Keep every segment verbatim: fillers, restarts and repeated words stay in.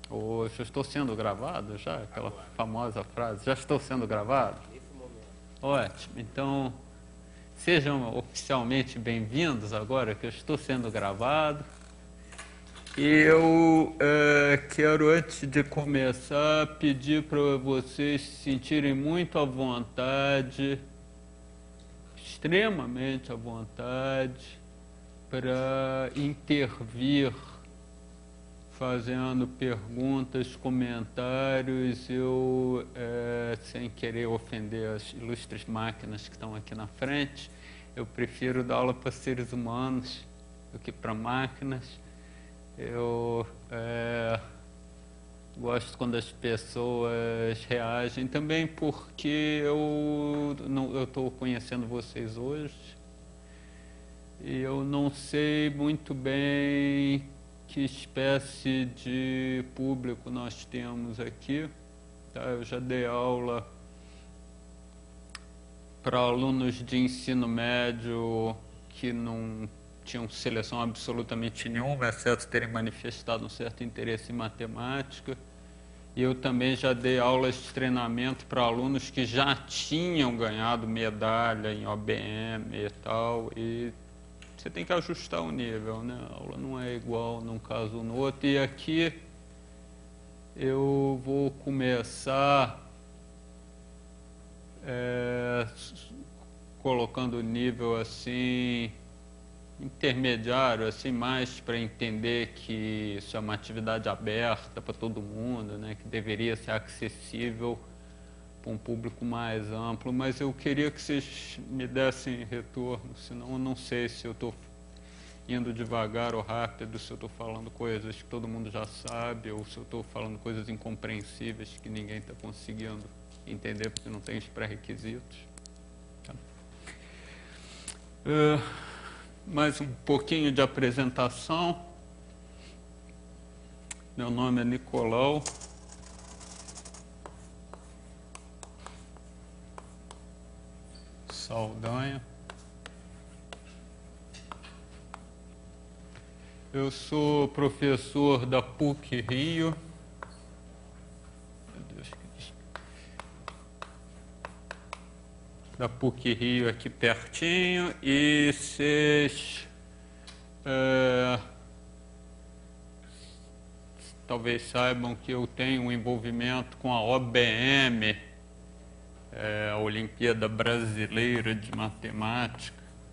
Ou já estou sendo gravado já? Aquela famosa frase, já estou sendo gravado? Ótimo, então sejam oficialmente bem-vindos agora que eu estou sendo gravado. E eu é, quero, antes de começar, pedir para vocês se sentirem muito à vontade, extremamente à vontade, para intervir, fazendo perguntas, comentários. Eu, é, sem querer ofender as ilustres máquinas que estão aqui na frente, eu prefiro dar aula para seres humanos do que para máquinas. Eu é, gosto quando as pessoas reagem, também porque eu não, estou conhecendo vocês hoje e eu não sei muito bem que espécie de público nós temos aqui. Tá? Eu já dei aula para alunos de ensino médio que não tinham seleção absolutamente nenhuma, exceto terem manifestado um certo interesse em matemática. E eu também já dei aulas de treinamento para alunos que já tinham ganhado medalha em O B M e tal. E você tem que ajustar o nível, né? A aula não é igual num caso ou no outro. E aqui eu vou começar é, colocando o nível assim intermediário, assim, mais para entender que isso é uma atividade aberta para todo mundo, né? Que deveria ser acessível para um público mais amplo, mas eu queria que vocês me dessem retorno, senão eu não sei se eu estou indo devagar ou rápido, se eu estou falando coisas que todo mundo já sabe, ou se eu estou falando coisas incompreensíveis que ninguém está conseguindo entender porque não tem os pré-requisitos. Tá? Uh, mais um pouquinho de apresentação. Meu nome é Nicolau. Saldanha. Eu sou professor da PUC Rio. Meu Deus, que... da PUC Rio aqui pertinho. E vocês é, talvez saibam que eu tenho um envolvimento com a O B M, é, a Olimpíada Brasileira de Matemática,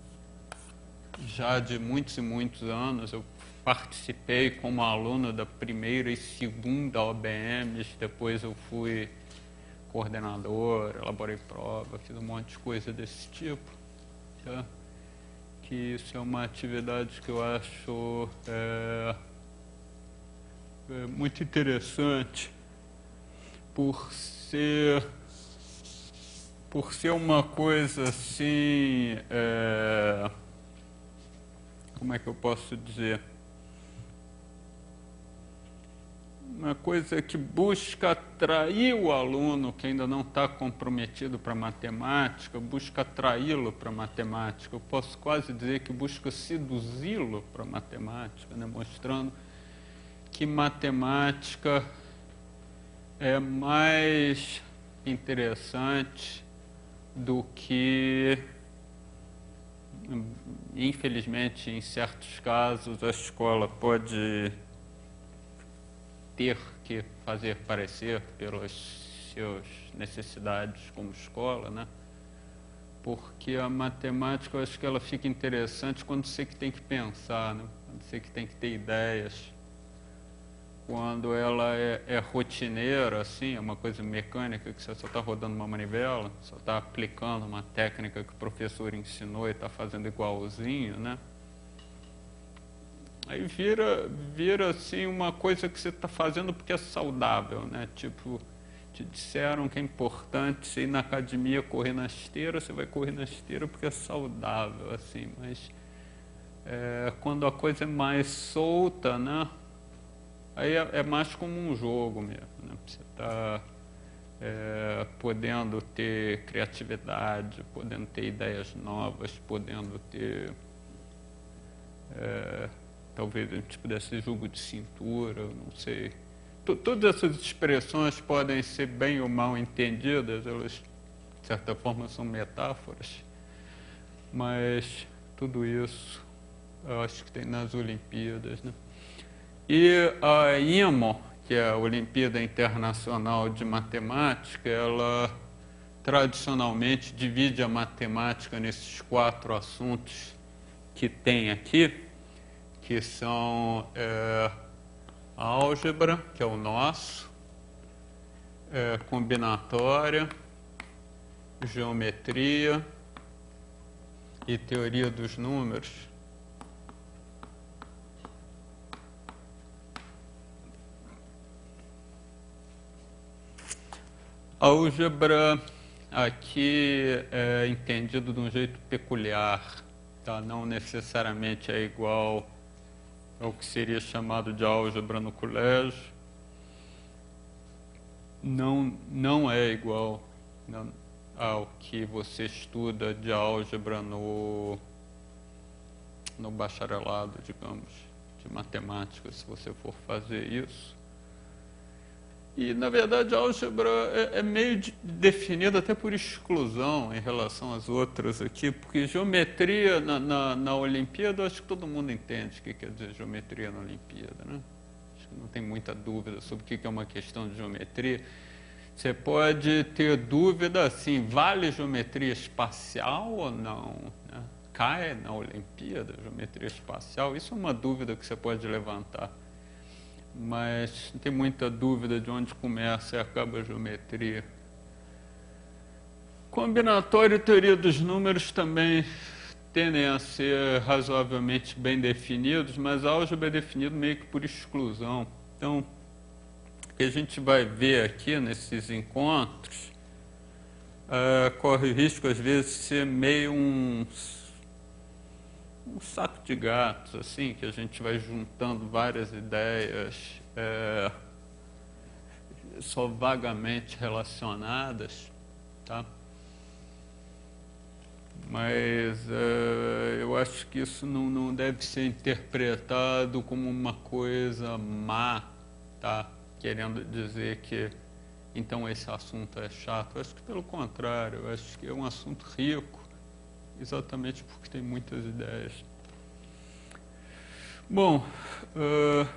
já de muitos e muitos anos. Eu participei como aluno da primeira e segunda O B Ms, depois eu fui coordenador, elaborei prova, fiz um monte de coisa desse tipo. Tá? Que isso é uma atividade que eu acho é, é muito interessante por ser, por ser uma coisa assim, é, como é que eu posso dizer? Uma coisa que busca atrair o aluno que ainda não está comprometido para matemática, busca atraí-lo para matemática. Eu posso quase dizer que busca seduzi-lo para matemática, né? Mostrando que matemática é mais interessante do que, infelizmente, em certos casos, a escola pode ter que fazer parecer pelas suas necessidades como escola, né? Porque a matemática, eu acho que ela fica interessante quando você que tem que pensar, né? Quando você que tem que ter ideias. Quando ela é, é rotineira, assim, é uma coisa mecânica, que você só está rodando uma manivela, só está aplicando uma técnica que o professor ensinou e está fazendo igualzinho, né? Aí vira, vira assim, uma coisa que você está fazendo porque é saudável, né? Tipo, te disseram que é importante você ir na academia correr na esteira, você vai correr na esteira porque é saudável, assim. Mas é, quando a coisa é mais solta, né? Aí é, é mais como um jogo mesmo, né? Você está é, podendo ter criatividade, podendo ter ideias novas, podendo ter... É, talvez a gente pudesse jogo de cintura, não sei, todas essas expressões podem ser bem ou mal entendidas, elas, de certa forma, são metáforas, mas tudo isso eu acho que tem nas Olimpíadas, né? E a I M O, que é a Olimpíada Internacional de Matemática, ela tradicionalmente divide a matemática nesses quatro assuntos que tem aqui, que são é, a álgebra, que é o nosso, é, combinatória, geometria e teoria dos números. A álgebra aqui é entendido de um jeito peculiar, tá? Não necessariamente é igual ao que seria chamado de álgebra no colégio. Não, não é igual não, ao que você estuda de álgebra no, no bacharelado, digamos, de matemática, se você for fazer isso. E, na verdade, a álgebra é, é meio de, definida até por exclusão em relação às outras aqui, porque geometria na, na, na Olimpíada, acho que todo mundo entende o que quer dizer geometria na Olimpíada, né? Acho que não tem muita dúvida sobre o que é uma questão de geometria. Você pode ter dúvida, assim, vale geometria espacial ou não? Né? Cai na Olimpíada geometria espacial? Isso é uma dúvida que você pode levantar. Mas não tem muita dúvida de onde começa e acaba a geometria. Combinatório e teoria dos números também tendem a ser razoavelmente bem definidos, mas a álgebra é definido meio que por exclusão. Então, o que a gente vai ver aqui nesses encontros uh, corre o risco, às vezes, de ser meio um, um saco de gatos, assim, que a gente vai juntando várias ideias é, só vagamente relacionadas, tá? Mas uh, eu acho que isso não, não deve ser interpretado como uma coisa má, tá? Querendo dizer que então esse assunto é chato. Eu acho que pelo contrário, eu acho que é um assunto rico, exatamente porque tem muitas ideias. Bom, uh,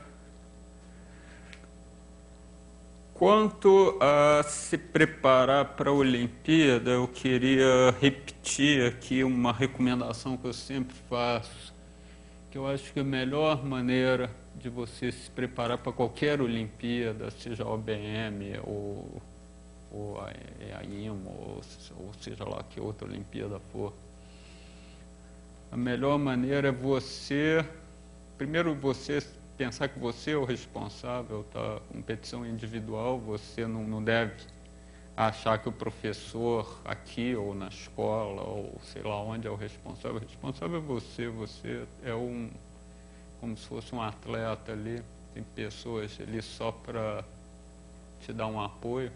quanto a se preparar para a Olimpíada, eu queria repetir aqui uma recomendação que eu sempre faço, que eu acho que a melhor maneira de você se preparar para qualquer Olimpíada, seja a O B M ou, ou a, a I M O, ou, ou seja lá que outra Olimpíada for, a melhor maneira é você, primeiro você pensar que você é o responsável, tá? Competição individual, você não, não deve achar que o professor aqui ou na escola ou sei lá onde é o responsável. O responsável é você, você é um, como se fosse um atleta ali, tem pessoas ali só para te dar um apoio.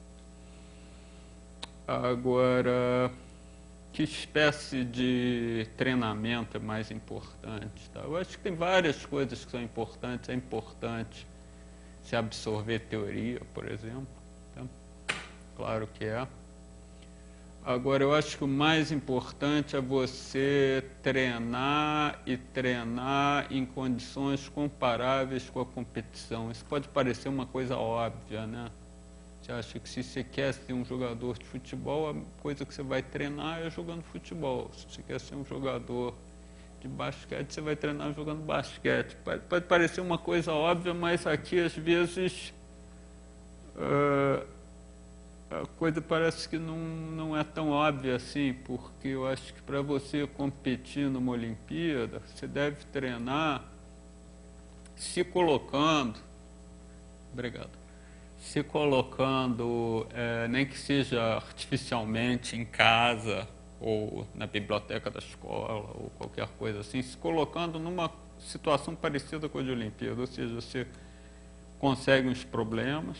Agora, que espécie de treinamento é mais importante? Tá? Eu acho que tem várias coisas que são importantes. É importante se absorver teoria, por exemplo. Tá? Claro que é. Agora, eu acho que o mais importante é você treinar e treinar em condições comparáveis com a competição. Isso pode parecer uma coisa óbvia, né? Você acha que se você quer ser um jogador de futebol, a coisa que você vai treinar é jogando futebol. Se você quer ser um jogador de basquete, você vai treinar jogando basquete. Pode, pode parecer uma coisa óbvia, mas aqui, às vezes, uh, a coisa parece que não, não é tão óbvia assim, porque eu acho que para você competir numa Olimpíada, você deve treinar se colocando... Obrigado. Se colocando, é, nem que seja artificialmente em casa ou na biblioteca da escola ou qualquer coisa assim, se colocando numa situação parecida com a de Olimpíada, ou seja, você consegue uns problemas,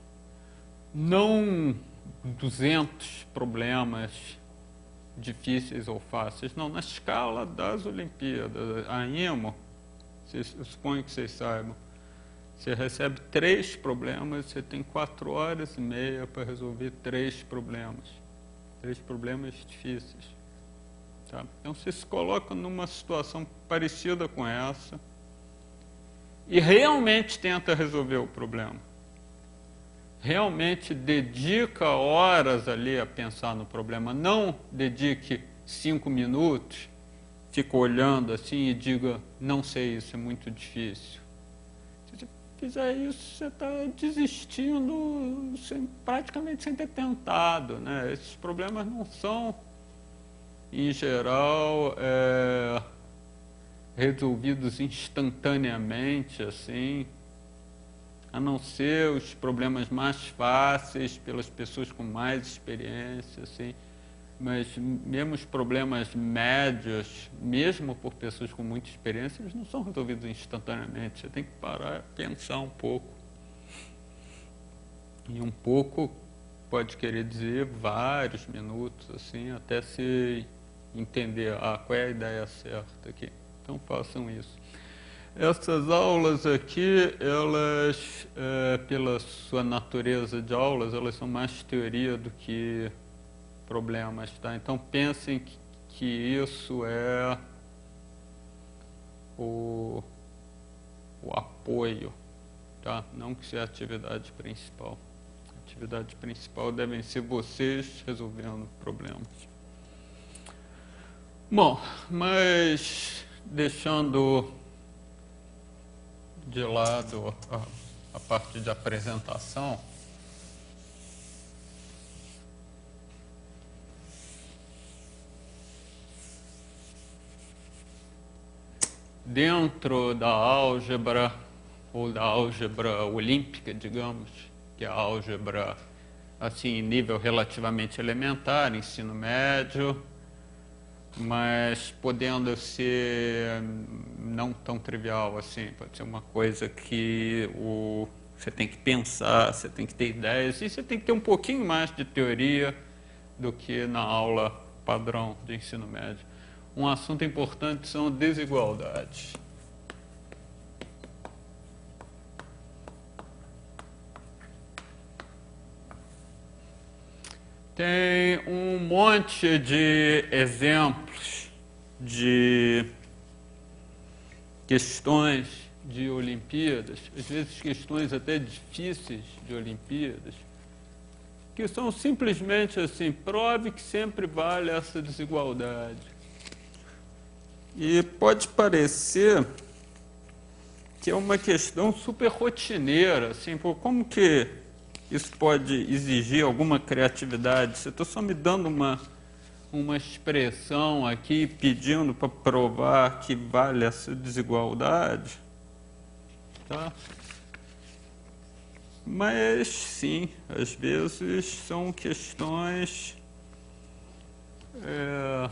não duzentos problemas difíceis ou fáceis, não, na escala das Olimpíadas. A I M O, eu suponho que vocês saibam, Você recebe três problemas, você tem quatro horas e meia para resolver três problemas. Três problemas difíceis. Tá? Então você se coloca numa situação parecida com essa e realmente tenta resolver o problema. Realmente dedica horas ali a pensar no problema. Não dedique cinco minutos, fica olhando assim e diga, não sei, isso é muito difícil. Se você fizer isso, você está desistindo sem, praticamente sem ter tentado, né? Esses problemas não são, em geral, é, resolvidos instantaneamente, assim, a não ser os problemas mais fáceis pelas pessoas com mais experiência, assim, mas mesmo os problemas médios, mesmo por pessoas com muita experiência, eles não são resolvidos instantaneamente. Você tem que parar e pensar um pouco. E um pouco pode querer dizer vários minutos, assim, até se entender ah, qual é a ideia certa aqui. Então façam isso. Essas aulas aqui, elas, é, pela sua natureza de aulas, elas são mais teoria do que problemas, tá? Então pensem que, que isso é o, o apoio, tá? Não que isso é a atividade principal. A atividade principal devem ser vocês resolvendo problemas. Bom, mas deixando de lado a, a parte de apresentação, dentro da álgebra, ou da álgebra olímpica, digamos, que é a álgebra assim, em nível relativamente elementar, ensino médio, mas podendo ser não tão trivial assim, pode ser uma coisa que o, você tem que pensar, você tem que ter ideias, e você tem que ter um pouquinho mais de teoria do que na aula padrão de ensino médio. Um assunto importante são desigualdades. Tem um monte de exemplos de questões de Olimpíadas, às vezes questões até difíceis de Olimpíadas, que são simplesmente assim, prove que sempre vale essa desigualdade. E pode parecer que é uma questão super rotineira, assim, pô, como que isso pode exigir alguma criatividade? Você está só me dando uma, uma expressão aqui, pedindo para provar que vale essa desigualdade, tá? Mas, sim, às vezes são questões é,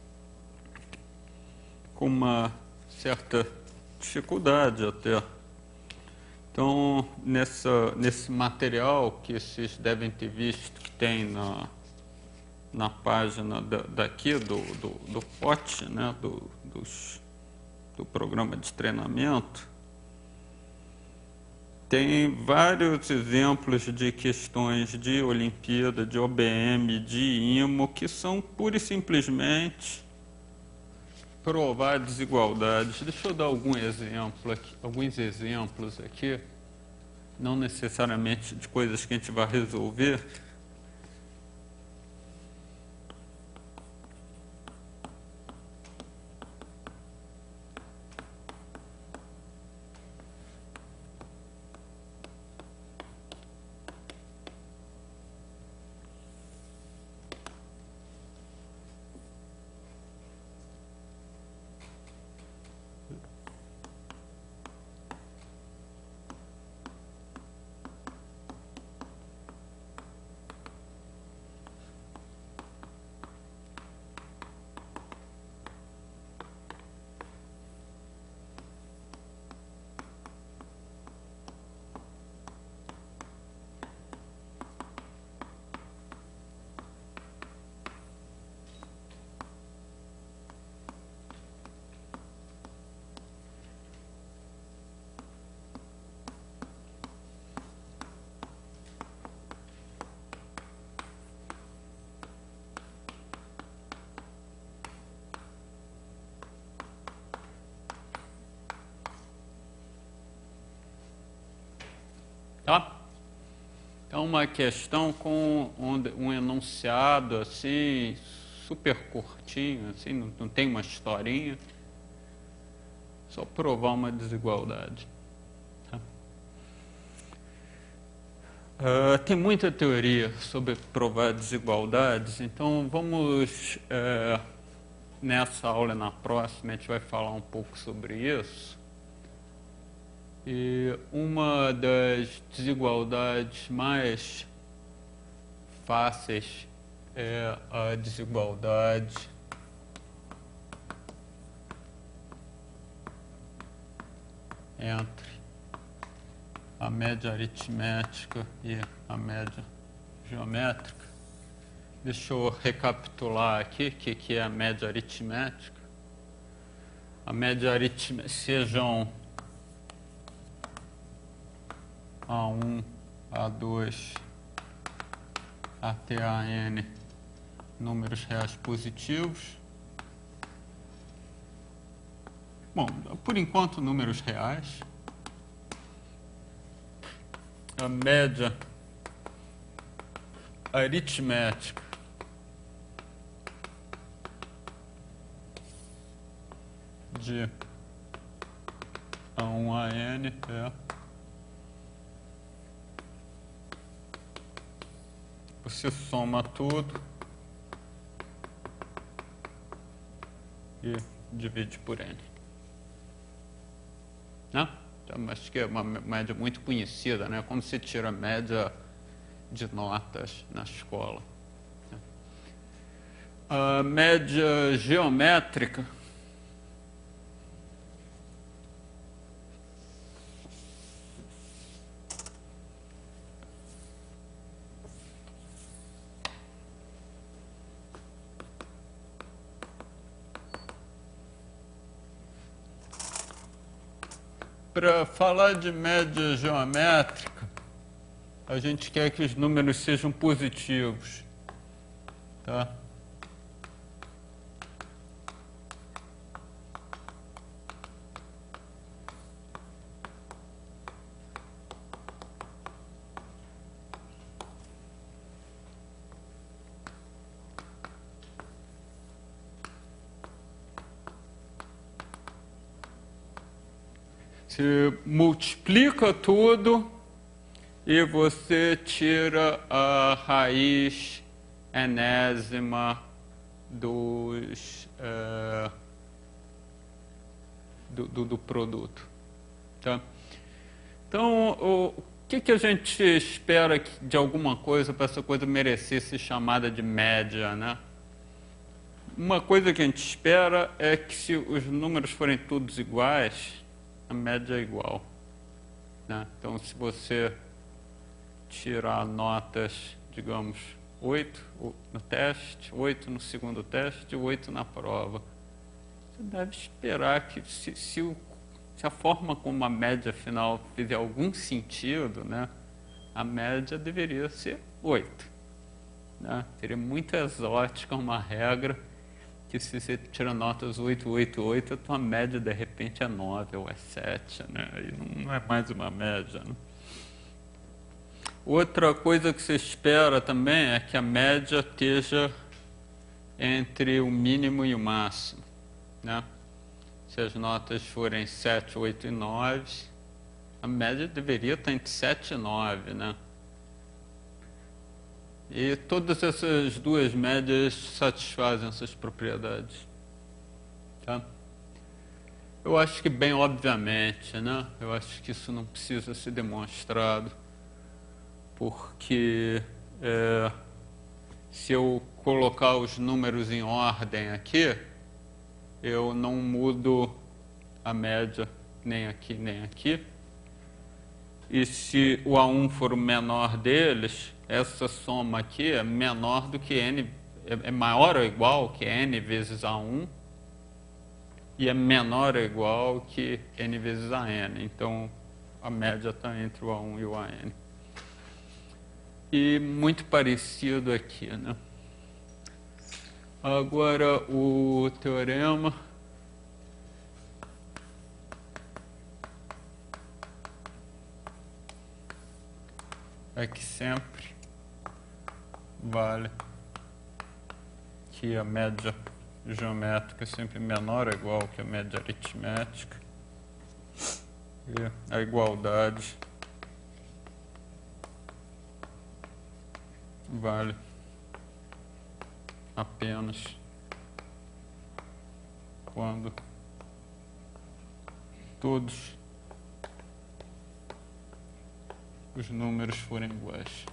com uma certa dificuldade até. Então, nessa, nesse material que vocês devem ter visto que tem na, na página da, daqui do, do, do P O T, né, do, dos, do programa de treinamento, tem vários exemplos de questões de Olimpíada, de O B M, de I M O, que são pura e simplesmente provar desigualdades. Deixa eu dar algum exemplo aqui, alguns exemplos aqui, não necessariamente de coisas que a gente vai resolver. Tá? Então, uma questão com um enunciado assim, super curtinho, assim, não, não tem uma historinha, só provar uma desigualdade. Tá? Uh, tem muita teoria sobre provar desigualdades, então vamos, uh, nessa aula e na próxima, a gente vai falar um pouco sobre isso. E uma das desigualdades mais fáceis é a desigualdade entre a média aritmética e a média geométrica. Deixa eu recapitular aqui o que, que é a média aritmética. A média aritmética sejam A um, A dois, até a N números reais positivos. Bom, por enquanto, números reais. A média aritmética de A um a N é você soma tudo e divide por N. Né? Então, acho que é uma média muito conhecida, né? Como se tira a média de notas na escola. A média geométrica para falar de média geométrica, a gente quer que os números sejam positivos, tá? Você multiplica tudo e você tira a raiz enésima dos, é, do, do, do produto. Tá? Então, o que, que a gente espera de alguma coisa para essa coisa merecer ser chamada de média, né? Uma coisa que a gente espera é que se os números forem todos iguais, a média é igual. Né? Então, se você tirar notas, digamos, oito no teste, oito no segundo teste e oito na prova, você deve esperar que, se, se, o, se a forma como a média final fizer algum sentido, né, a média deveria ser oito. Né? Seria muito exótica uma regra que se você tira notas oito, oito, oito, a tua média de repente é nove ou é sete, né? E não é mais uma média. Né? Outra coisa que você espera também é que a média esteja entre o mínimo e o máximo. Né? Se as notas forem sete, oito e nove, a média deveria estar entre sete e nove, né? E todas essas duas médias satisfazem essas propriedades. Tá? Eu acho que bem obviamente, né? Eu acho que isso não precisa ser demonstrado, porque é, se eu colocar os números em ordem aqui, eu não mudo a média nem aqui nem aqui. E se o A um for o menor deles, essa soma aqui é menor do que N, é maior ou igual que N vezes A um, e é menor ou igual que N vezes A N. Então, a média está entre o A um e o A N. E muito parecido aqui, né? Agora, o teorema é que sempre vale que a média geométrica é sempre menor ou igual que a média aritmética. E a igualdade vale apenas quando todos os números forem iguais.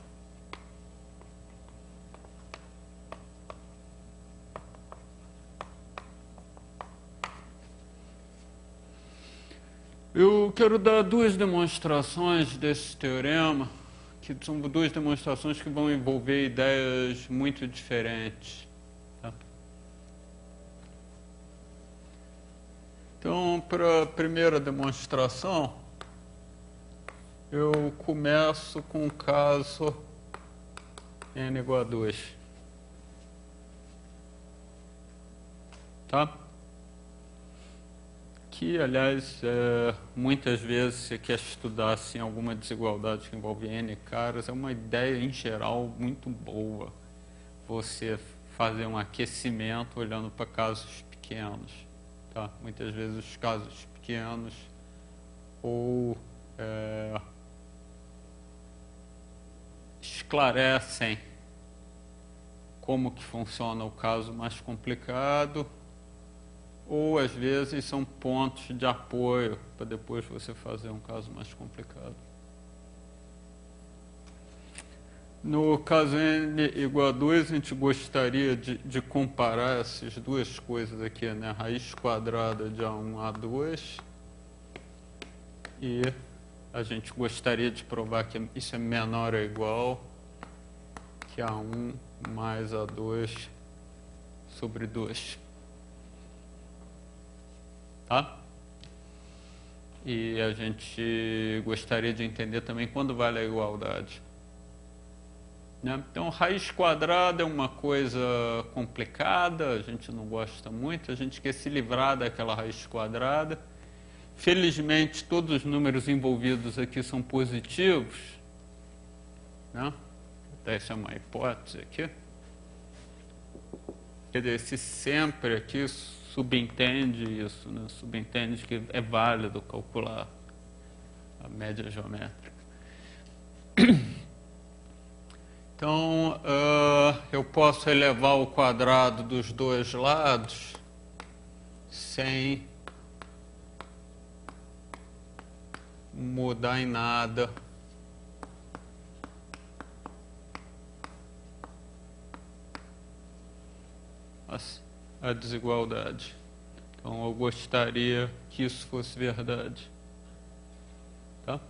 Eu quero dar duas demonstrações desse teorema, que são duas demonstrações que vão envolver ideias muito diferentes. Tá? Então, para a primeira demonstração, eu começo com o caso n igual a dois. Tá? Que, aliás, é, muitas vezes você quer estudar assim, alguma desigualdade que envolve N caras, é uma ideia, em geral, muito boa você fazer um aquecimento olhando para casos pequenos. Tá? Muitas vezes os casos pequenos ou é, esclarecem como que funciona o caso mais complicado, ou às vezes são pontos de apoio para depois você fazer um caso mais complicado. No caso n igual a dois, a gente gostaria de, de comparar essas duas coisas aqui, né? Raiz quadrada de A um a A dois, e a gente gostaria de provar que isso é menor ou igual que A um mais A dois sobre dois. Tá? E a gente gostaria de entender também quando vale a igualdade. Né? Então, raiz quadrada é uma coisa complicada, a gente não gosta muito, a gente quer se livrar daquela raiz quadrada. Felizmente, todos os números envolvidos aqui são positivos. Né? Essa é uma hipótese aqui. Quer dizer, esse sempre aqui subentende isso, né? Subentende que é válido calcular a média geométrica. Então, uh, eu posso elevar o quadrado dos dois lados sem mudar em nada a desigualdade. Então, eu gostaria que isso fosse verdade. Tá?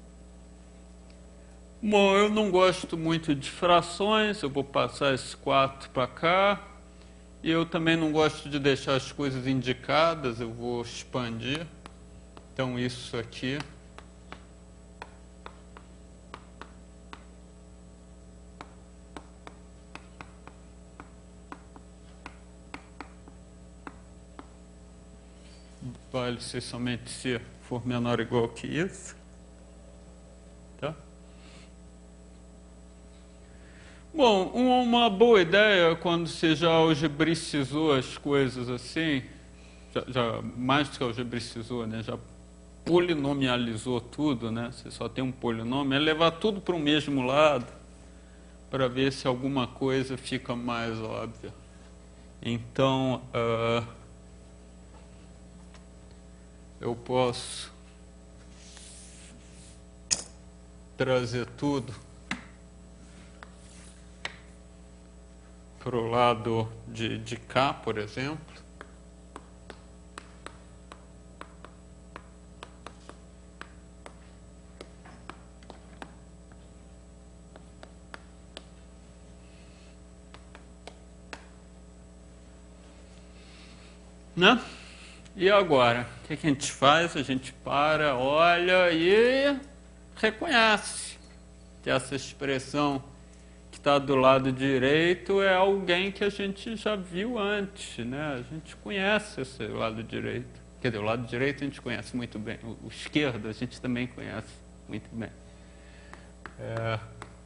Bom, eu não gosto muito de frações, eu vou passar esse quatro para cá. E eu também não gosto de deixar as coisas indicadas, eu vou expandir. Então, isso aqui vale ser somente se for menor ou igual que isso. Tá? Bom, uma boa ideia quando você já algebricizou as coisas assim, já, já mais do que algebricizou, né, já polinomializou tudo, né, você só tem um polinômio, é levar tudo para o mesmo lado para ver se alguma coisa fica mais óbvia. Então, uh, eu posso trazer tudo para o lado de, de cá, por exemplo. Né? E agora, o que a gente faz? A gente para, olha e reconhece que essa expressão que está do lado direito é alguém que a gente já viu antes, né? A gente conhece esse lado direito. Quer dizer, o lado direito a gente conhece muito bem, o, o esquerdo a gente também conhece muito bem. É,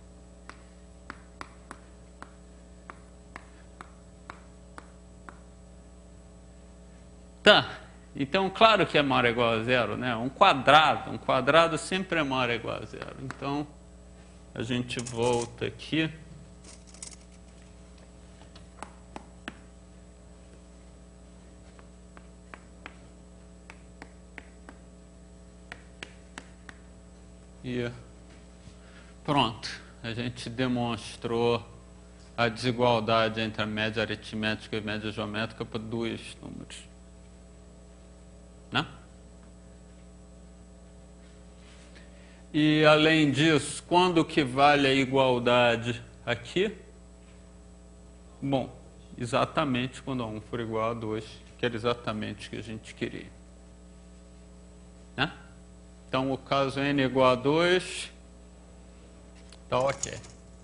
Tá, então claro que é maior ou igual a zero, né? Um quadrado, um quadrado sempre é maior ou igual a zero. Então, a gente volta aqui. E pronto, a gente demonstrou a desigualdade entre a média aritmética e a média geométrica para dois números. Né? E além disso, quando que vale a igualdade aqui? Bom, exatamente quando a um for igual a dois, que era exatamente o que a gente queria. Né? Então, o caso n igual a dois, tá ok.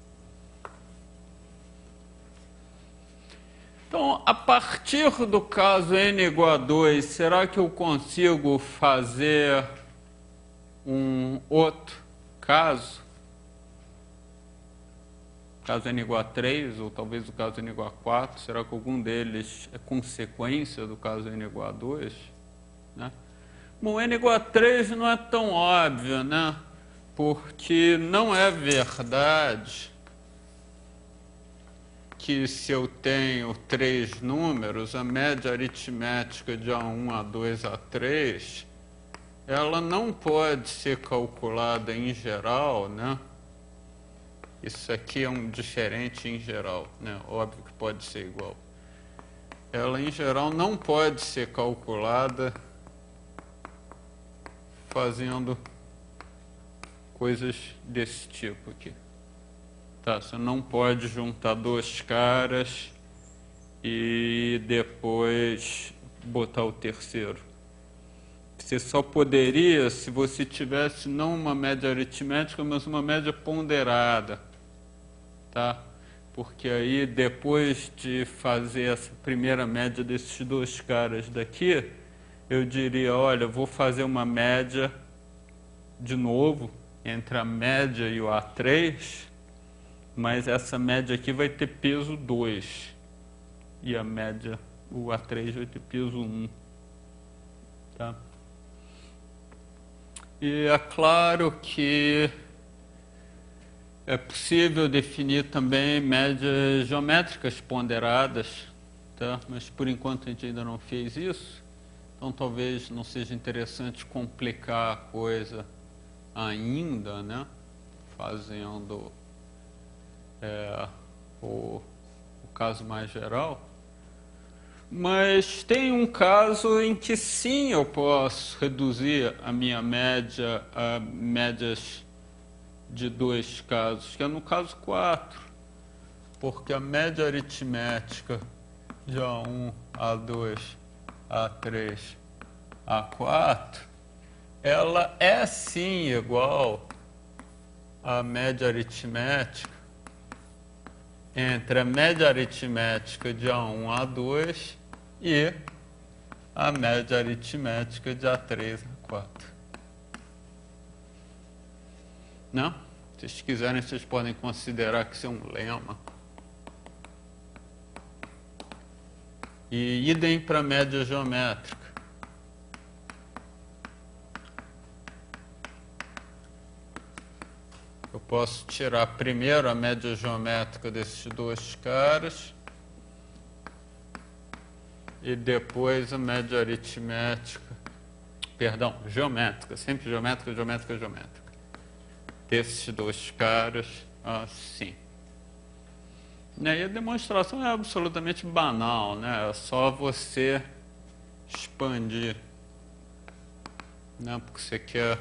Então, a partir do caso n igual a dois, será que eu consigo fazer um outro caso? Caso n igual a três, ou talvez o caso n igual a quatro, será que algum deles é consequência do caso n igual a dois? Né? Bom, n igual a três não é tão óbvio, né? Porque não é verdade que se eu tenho três números, a média aritmética de A um, A dois, A três, ela não pode ser calculada em geral, né? Isso aqui é um diferente em geral, né? Óbvio que pode ser igual. Ela, em geral, não pode ser calculada fazendo coisas desse tipo aqui. Tá, você não pode juntar dois caras e depois botar o terceiro. Você só poderia se você tivesse não uma média aritmética, mas uma média ponderada. Tá? Porque aí, depois de fazer essa primeira média desses dois caras daqui, eu diria, olha, eu vou fazer uma média de novo entre a média e o A três, mas essa média aqui vai ter peso dois. E a média, o A três vai ter peso um. Tá? E é claro que é possível definir também médias geométricas ponderadas, tá? Mas por enquanto a gente ainda não fez isso. Então talvez não seja interessante complicar a coisa ainda, né? Fazendo é, o, o caso mais geral. Mas tem um caso em que sim eu posso reduzir a minha média a médias de dois casos, que é no caso quatro. Porque a média aritmética de A um, A dois, A três, A quatro, ela é sim igual à média aritmética entre a média aritmética de A um, A dois e a média aritmética de A três, A quatro. Não? Se vocês quiserem, vocês podem considerar que isso é um lema. E idem para a média geométrica. Eu posso tirar primeiro a média geométrica desses dois caras e depois a média aritmética, perdão, geométrica, sempre geométrica, geométrica, geométrica, desses dois caras assim. E aí a demonstração é absolutamente banal, né? É só você expandir, né? Porque você quer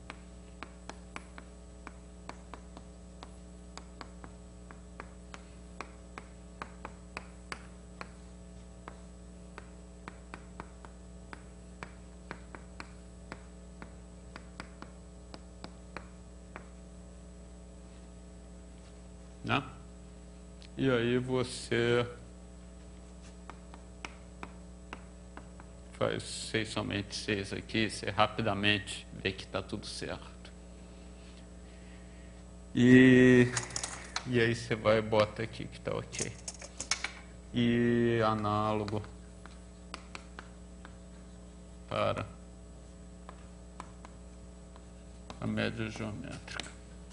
né? E aí você faz seis somente seis aqui, você rapidamente vê que está tudo certo. E, e aí você vai e bota aqui que está ok. E análogo para a média geométrica.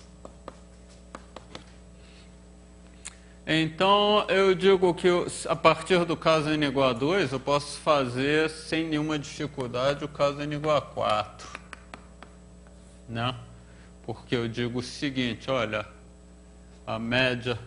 Então, eu digo que eu, a partir do caso n igual a dois, eu posso fazer sem nenhuma dificuldade o caso n igual a quatro. Né? Porque eu digo o seguinte, olha, a média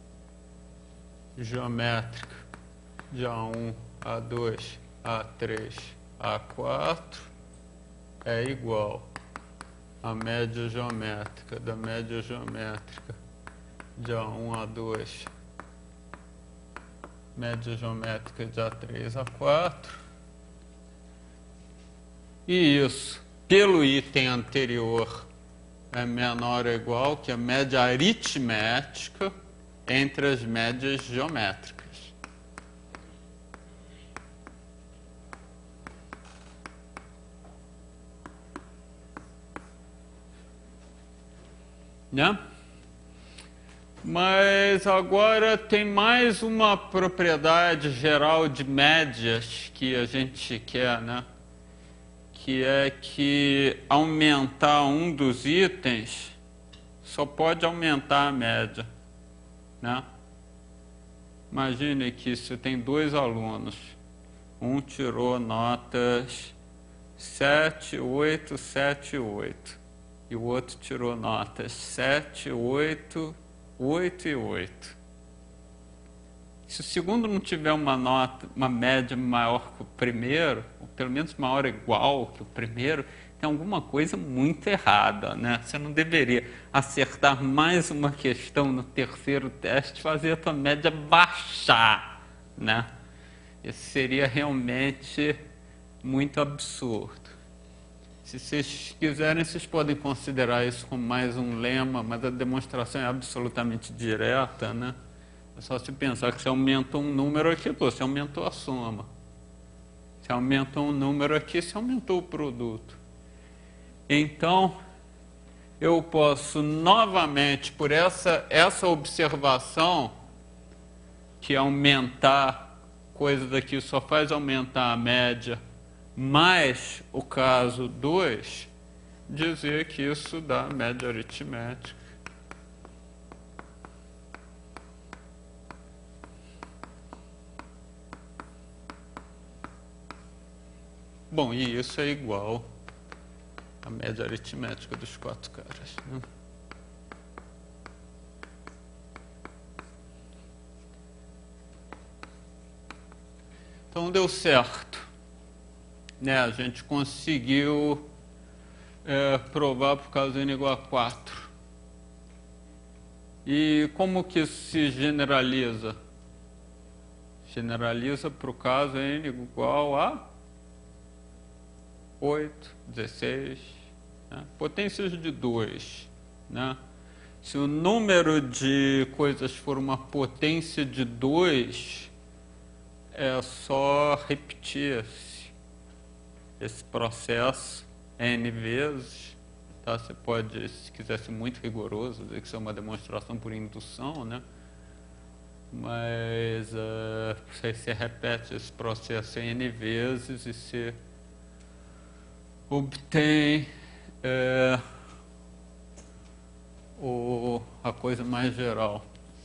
geométrica de A um, A dois, A três, A quatro é igual à média geométrica da média geométrica de A um, A dois, média geométrica de A três, A quatro. E isso, pelo item anterior, é menor ou igual que a média aritmética entre as médias geométricas. Né? Mas agora tem mais uma propriedade geral de médias que a gente quer, né? Que é que aumentar um dos itens só pode aumentar a média, né? Imagine que você tem dois alunos, um tirou notas sete, oito, sete, oito, e o outro tirou notas sete, oito, oito e oito. Se o segundo não tiver uma nota, uma média maior que o primeiro, ou pelo menos maior ou igual que o primeiro, tem alguma coisa muito errada, né? Você não deveria acertar mais uma questão no terceiro teste e fazer a tua média baixar, né? Isso seria realmente muito absurdo. Se vocês quiserem, vocês podem considerar isso como mais um lema, mas a demonstração é absolutamente direta, né? É só se pensar que você aumentou um número aqui, pô, você aumentou a soma. Se aumentou um número aqui, você aumentou o produto. Então, eu posso novamente, por essa, essa observação, que aumentar coisa daqui só faz aumentar a média, mais o caso dois, dizer que isso dá a média aritmética. Bom, e isso é igual à média aritmética dos quatro caras, né? Então deu certo, né? A gente conseguiu é, provar por causa n igual a quatro. E como que isso se generaliza? Generaliza para o caso n igual a oito, dezesseis, né? Potências de dois, né? Se o número de coisas for uma potência de dois, é só repetir esse, esse processo n vezes, tá? Você pode, se quiser ser muito rigoroso, dizer que isso é uma demonstração por indução, né? Mas uh, você, você repete esse processo n vezes e você obtém é, o, a coisa mais geral.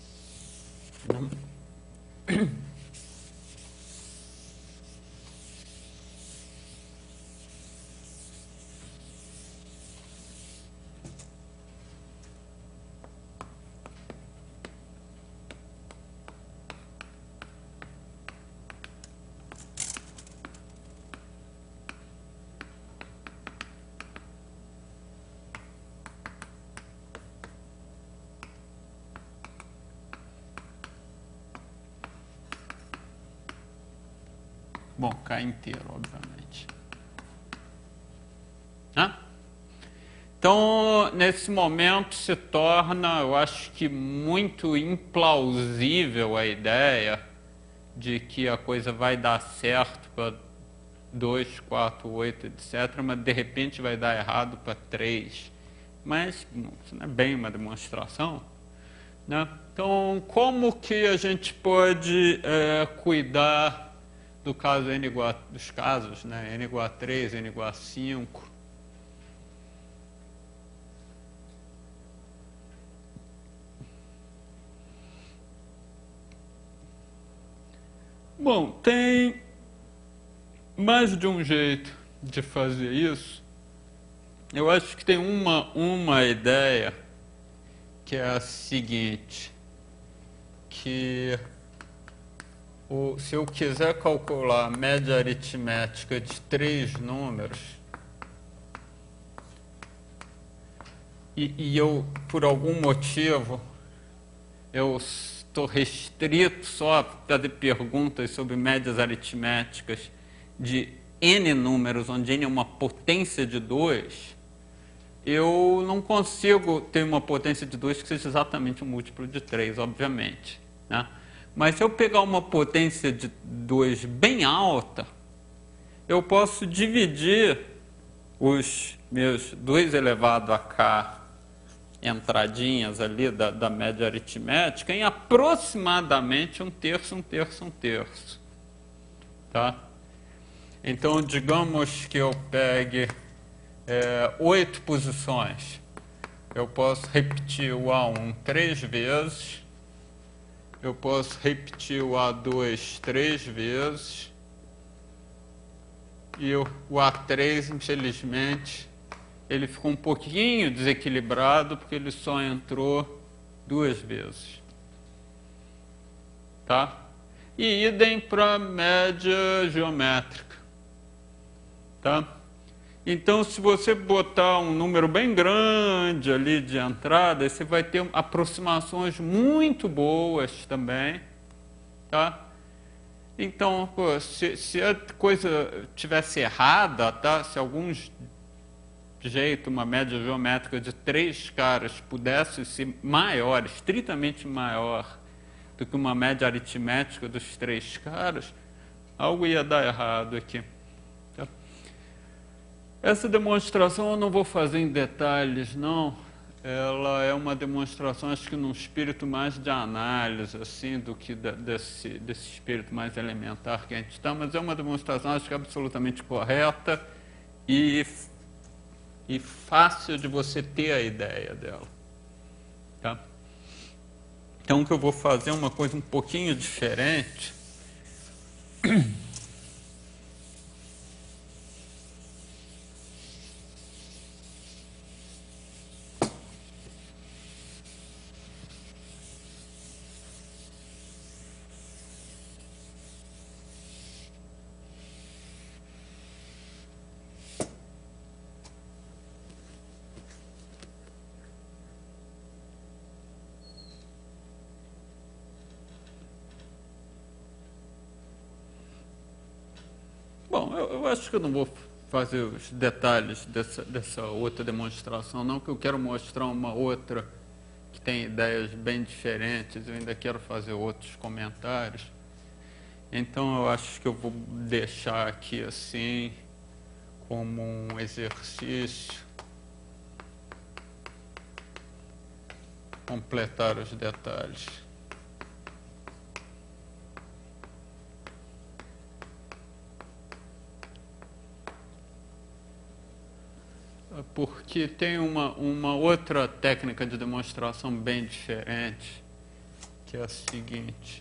Bom, K inteiro, obviamente. Né? Então, nesse momento se torna, eu acho que muito implausível a ideia de que a coisa vai dar certo para dois, quatro, oito, etcétera, mas de repente vai dar errado para três. Mas isso não é bem uma demonstração, né? Então, como que a gente pode é, cuidar do caso n igual a, dos casos, né? N igual a três, n igual a cinco. Bom, tem mais de um jeito de fazer isso. Eu acho que tem uma, uma ideia que é a seguinte, que o, se eu quiser calcular a média aritmética de três números, e, e eu, por algum motivo, eu estou restrito só a fazer perguntas sobre médias aritméticas de n números, onde n é uma potência de dois, eu não consigo ter uma potência de dois que seja exatamente um múltiplo de três, obviamente, né? Mas se eu pegar uma potência de dois bem alta, eu posso dividir os meus dois elevado a k entradinhas ali da, da média aritmética em aproximadamente um terço, um terço, um terço. Tá? Então, digamos que eu pegue é, oito posições. Eu posso repetir o A um três vezes. Eu posso repetir o A dois três vezes. E o, o A três, infelizmente, ele ficou um pouquinho desequilibrado porque ele só entrou duas vezes. Tá? E idem para a média geométrica. Tá? Então, se você botar um número bem grande ali de entrada, você vai ter aproximações muito boas também. Tá? Então, pô, se, se a coisa tivesse errada, tá? Se algum jeito uma média geométrica de três caras pudesse ser maior, estritamente maior do que uma média aritmética dos três caras, algo ia dar errado aqui. Tá? Essa demonstração eu não vou fazer em detalhes, não. Ela é uma demonstração, acho que num espírito mais de análise, assim, do que desse, desse espírito mais elementar que a gente está, mas é uma demonstração, acho que absolutamente correta e, e fácil de você ter a ideia dela. Tá? Então, o que eu vou fazer é uma coisa um pouquinho diferente. Bom, eu, eu acho que eu não vou fazer os detalhes dessa, dessa outra demonstração, não, que eu quero mostrar uma outra que tem ideias bem diferentes, eu ainda quero fazer outros comentários. Então, eu acho que eu vou deixar aqui assim, como um exercício, completar os detalhes. Porque tem uma, uma outra técnica de demonstração bem diferente, que é a seguinte.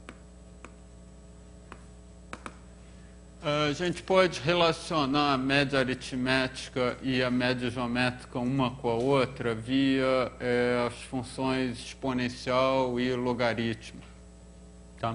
A gente pode relacionar a média aritmética e a média geométrica uma com a outra via é, as funções exponencial e logaritmo. Tá?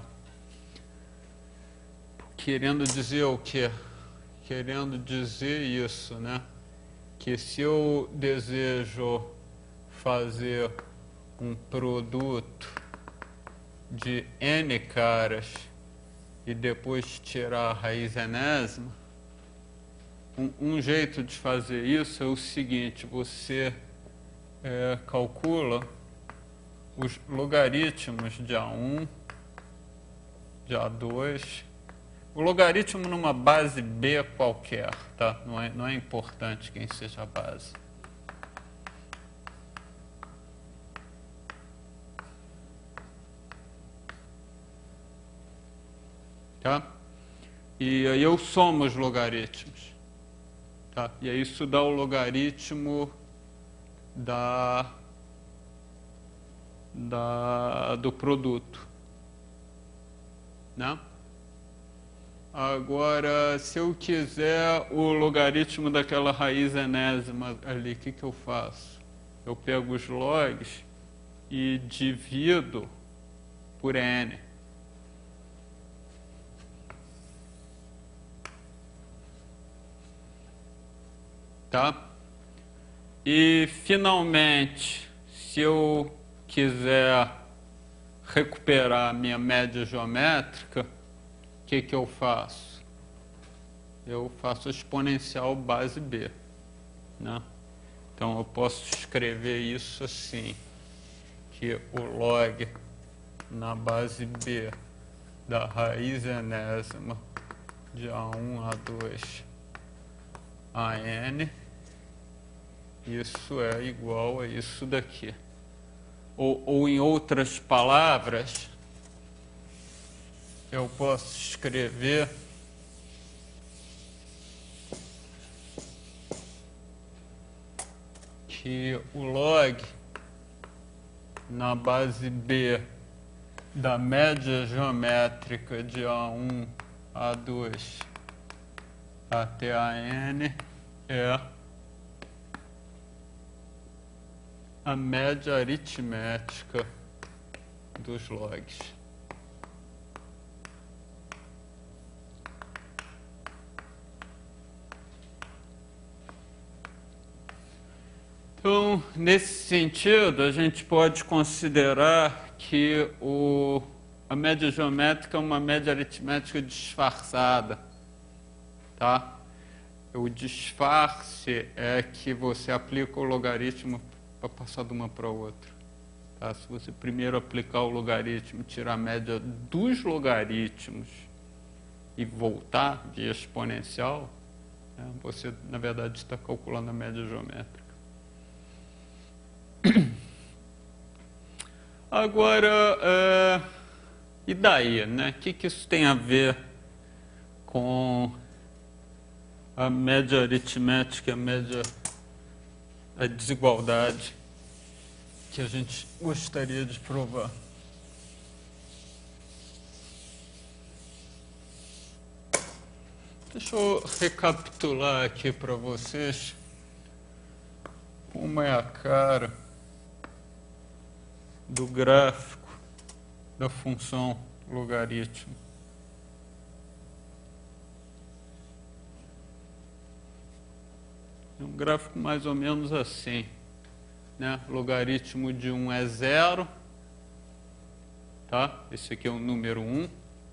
Querendo dizer o quê? Querendo dizer isso, né? Que se eu desejo fazer um produto de n caras e depois tirar a raiz enésima, um, um jeito de fazer isso é o seguinte: você é, calcula os logaritmos de A um, de A dois, o logaritmo numa base B qualquer, tá? Não é, não é importante quem seja a base. Tá? E aí eu somo os logaritmos. Tá? E aí isso dá o logaritmo da, da, do produto. Né? Agora, se eu quiser o logaritmo daquela raiz enésima ali, o que, que eu faço? Eu pego os logs e divido por n. Tá? E, finalmente, se eu quiser recuperar a minha média geométrica, o que, que eu faço? Eu faço exponencial base b. Né? Então, eu posso escrever isso assim, que o log na base b da raiz enésima de A um, A dois, a n, isso é igual a isso daqui. Ou, ou em outras palavras, eu posso escrever que o log na base b da média geométrica de A um, A dois até a n é a média aritmética dos logs. Então, nesse sentido, a gente pode considerar que o, a média geométrica é uma média aritmética disfarçada. Tá? O disfarce é que você aplica o logaritmo para passar de uma para outra. Tá? Se você primeiro aplicar o logaritmo, tirar a média dos logaritmos e voltar via exponencial, né, você, na verdade, está calculando a média geométrica. Agora, é, e daí, né? O que, que isso tem a ver com a média aritmética, a média, a desigualdade que a gente gostaria de provar? Deixa eu recapitular aqui para vocês como é a cara do gráfico da função logaritmo. É um gráfico mais ou menos assim, né? Logaritmo de um é zero, tá? Esse aqui é o número um.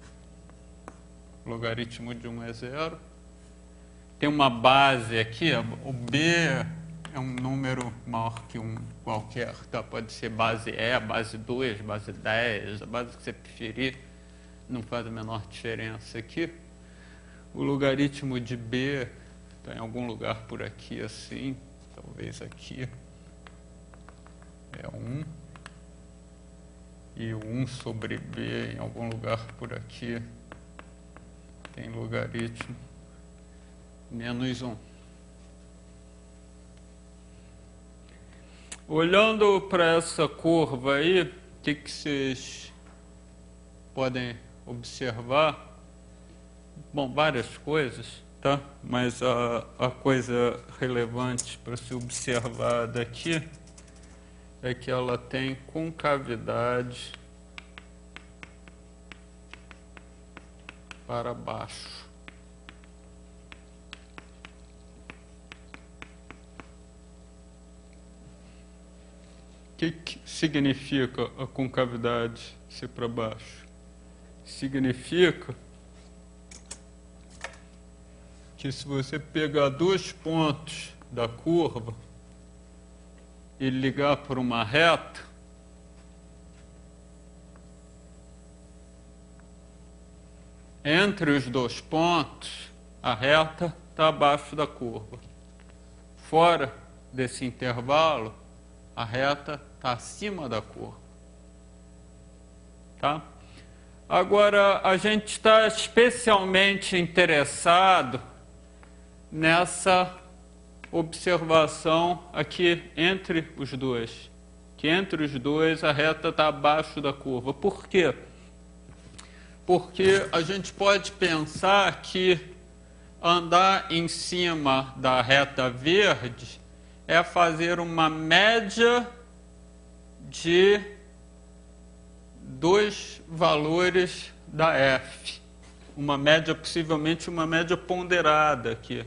Logaritmo de um é zero. Tem uma base aqui, o b é um número maior que um qualquer, tá? Pode ser base E, base dois, base dez, a base que você preferir, não faz a menor diferença aqui. O logaritmo de b está em algum lugar por aqui assim, talvez aqui, é um, e o um sobre b em algum lugar por aqui tem logaritmo menos um. Olhando para essa curva aí, o que, que vocês podem observar? Bom, várias coisas, tá? Mas a, a coisa relevante para se observar daqui é que ela tem concavidade para baixo. O que, que significa a concavidade ser para baixo? Significa que se você pegar dois pontos da curva e ligar por uma reta, entre os dois pontos, a reta está abaixo da curva. Fora desse intervalo, a reta está acima da curva. Tá? Agora, a gente está especialmente interessado nessa observação aqui entre os dois, que entre os dois a reta está abaixo da curva. Por quê? Porque a gente pode pensar que andar em cima da reta verde é fazer uma média de dois valores da f. Uma média, possivelmente uma média ponderada aqui.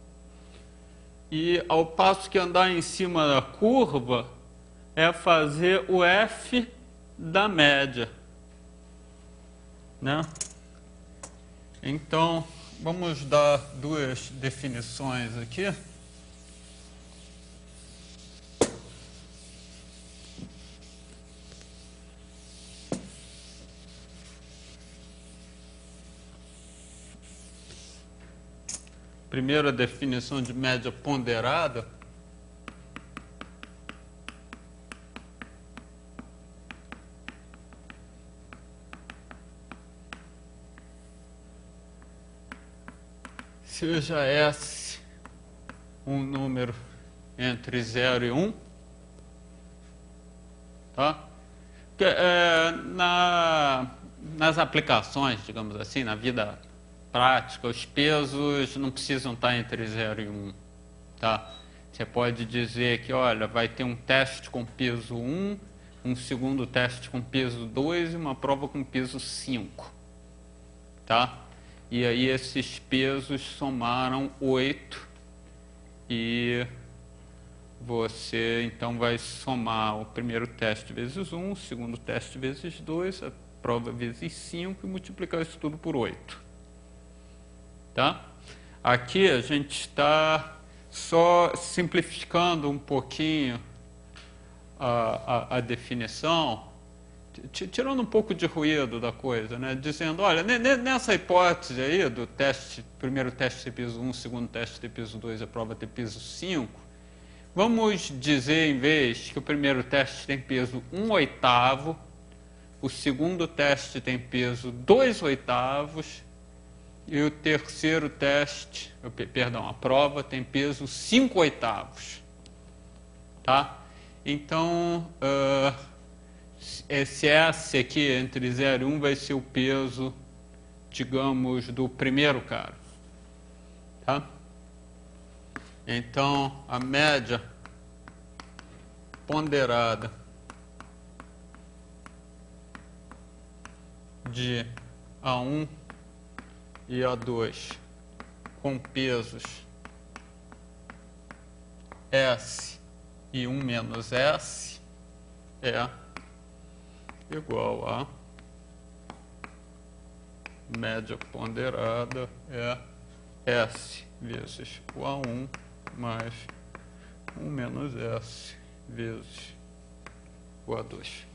E ao passo que andar em cima da curva é fazer o f da média, né? Então, vamos dar duas definições aqui. Primeira definição de média ponderada. Seja S um número entre zero e um, tá? Que, é, na, nas aplicações, digamos assim, na vida prática, os pesos não precisam estar entre zero e um, tá? Você pode dizer que, olha, vai ter um teste com peso um, um segundo teste com peso dois e uma prova com peso cinco, tá? E aí esses pesos somaram oito e você então vai somar o primeiro teste vezes um, o segundo teste vezes dois, a prova vezes cinco e multiplicar isso tudo por oito. Tá? Aqui a gente está só simplificando um pouquinho a, a, a definição, tirando um pouco de ruído da coisa, né? Dizendo, olha, nessa hipótese aí do teste, primeiro teste ter peso um, segundo teste ter peso dois, a prova ter peso cinco, vamos dizer, em vez que o primeiro teste tem peso um oitavo, o segundo teste tem peso dois oitavos e o terceiro teste, perdão, a prova tem peso cinco oitavos, tá? Então, uh, esse S aqui, entre zero e um, vai ser o peso, digamos, do primeiro cara. Tá? Então, a média ponderada de A um e A dois com pesos S e um menos S é igual a média ponderada é S vezes o A um mais um menos S vezes o A dois.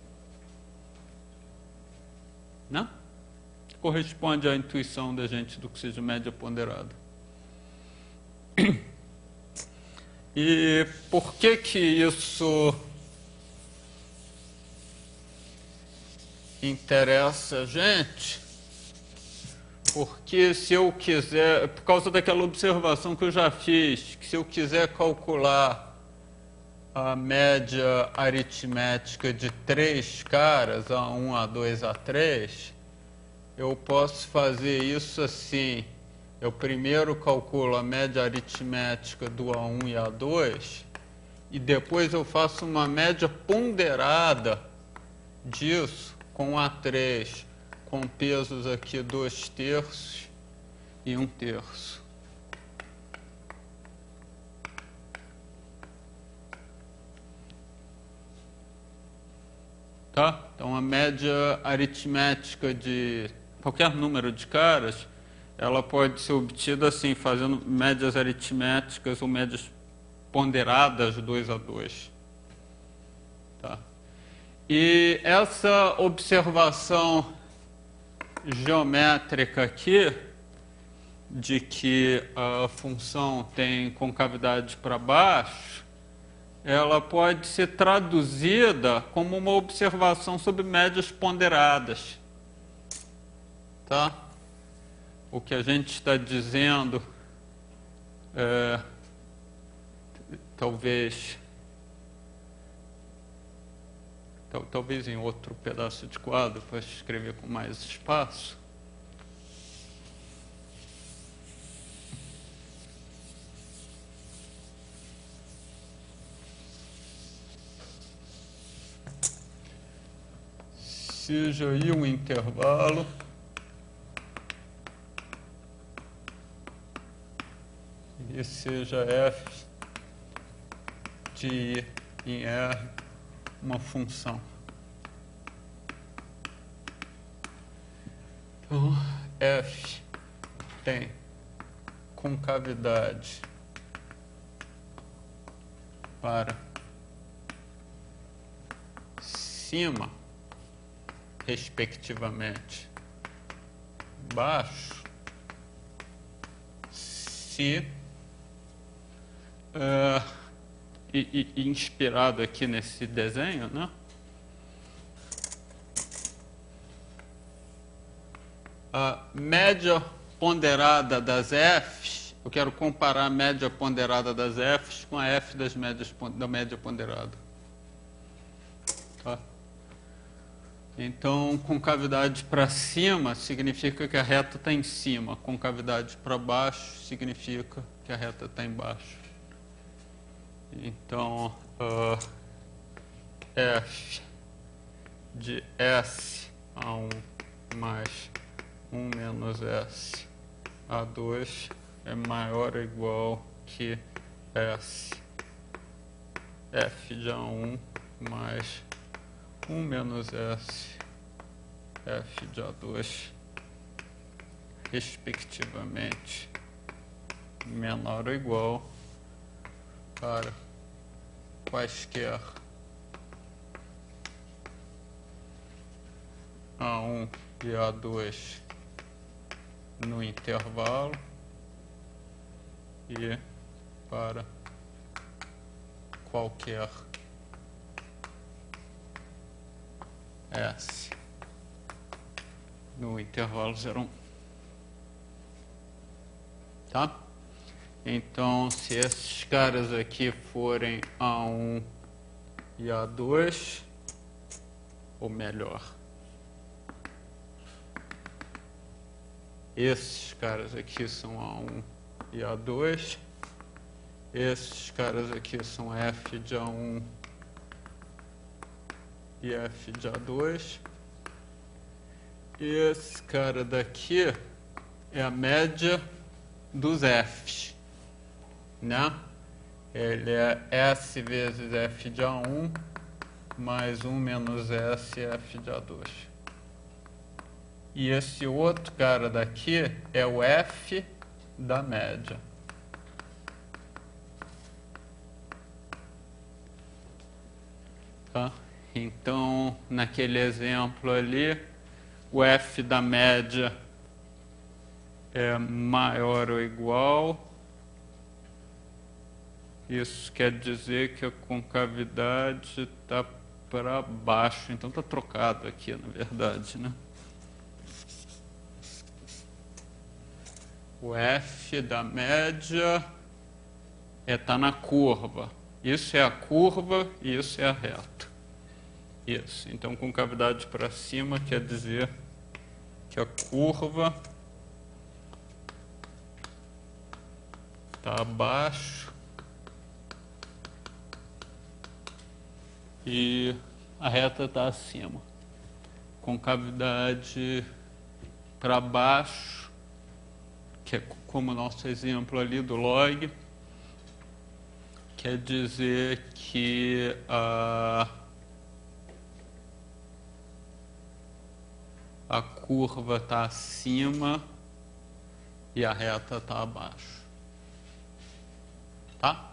Né? Corresponde à intuição da gente do que seja média ponderada. E por que que isso interessa a gente? Porque se eu quiser, por causa daquela observação que eu já fiz, que se eu quiser calcular a média aritmética de três caras, A um, A dois, A três, eu posso fazer isso assim. Eu primeiro calculo a média aritmética do A um e A dois e depois eu faço uma média ponderada disso com A três, com pesos aqui dois terços e um terço. Tá? Então, a média aritmética de qualquer número de caras, ela pode ser obtida assim, fazendo médias aritméticas ou médias ponderadas dois a dois. Tá? E essa observação geométrica aqui, de que a função tem concavidade para baixo, ela pode ser traduzida como uma observação sobre médias ponderadas. tá? O que a gente está dizendo é, talvez, tal, talvez em outro pedaço de quadro para escrever com mais espaço. Seja aí um intervalo e seja f de I em R uma função. Então, f tem concavidade para cima, respectivamente, baixo, se uh, e, e inspirado aqui nesse desenho, né? A média ponderada das Fs, eu quero comparar a média ponderada das Fs com a F das médias, da média ponderada. Tá? Então, concavidade para cima significa que a reta está em cima. Concavidade para baixo significa que a reta está embaixo. Então, uh, F de S a um mais um menos S a dois é maior ou igual que S. F de A um mais um menos S, F de A dois, respectivamente, menor ou igual para quaisquer A um e A dois no intervalo e para qualquer S no intervalo zero um. Tá? Então, se esses caras aqui forem A um e A dois, ou melhor, esses caras aqui são A um e A dois, esses caras aqui são F de A um e F de A dois, e esse cara daqui é a média dos Fs, né? Ele é S vezes F de A um mais um menos S F de A dois. E esse outro cara daqui é o F da média. Tá? Então, naquele exemplo ali, o F da média é maior ou igual. Isso quer dizer que a concavidade está para baixo. Então, está trocado aqui, na verdade, né? O F da média está na curva. Isso é a curva e isso é a reta. Isso. Então, concavidade para cima quer dizer que a curva está abaixo e a reta está acima. Concavidade para baixo, que é como o nosso exemplo ali do log, quer dizer que a, a curva está acima e a reta está abaixo. Tá?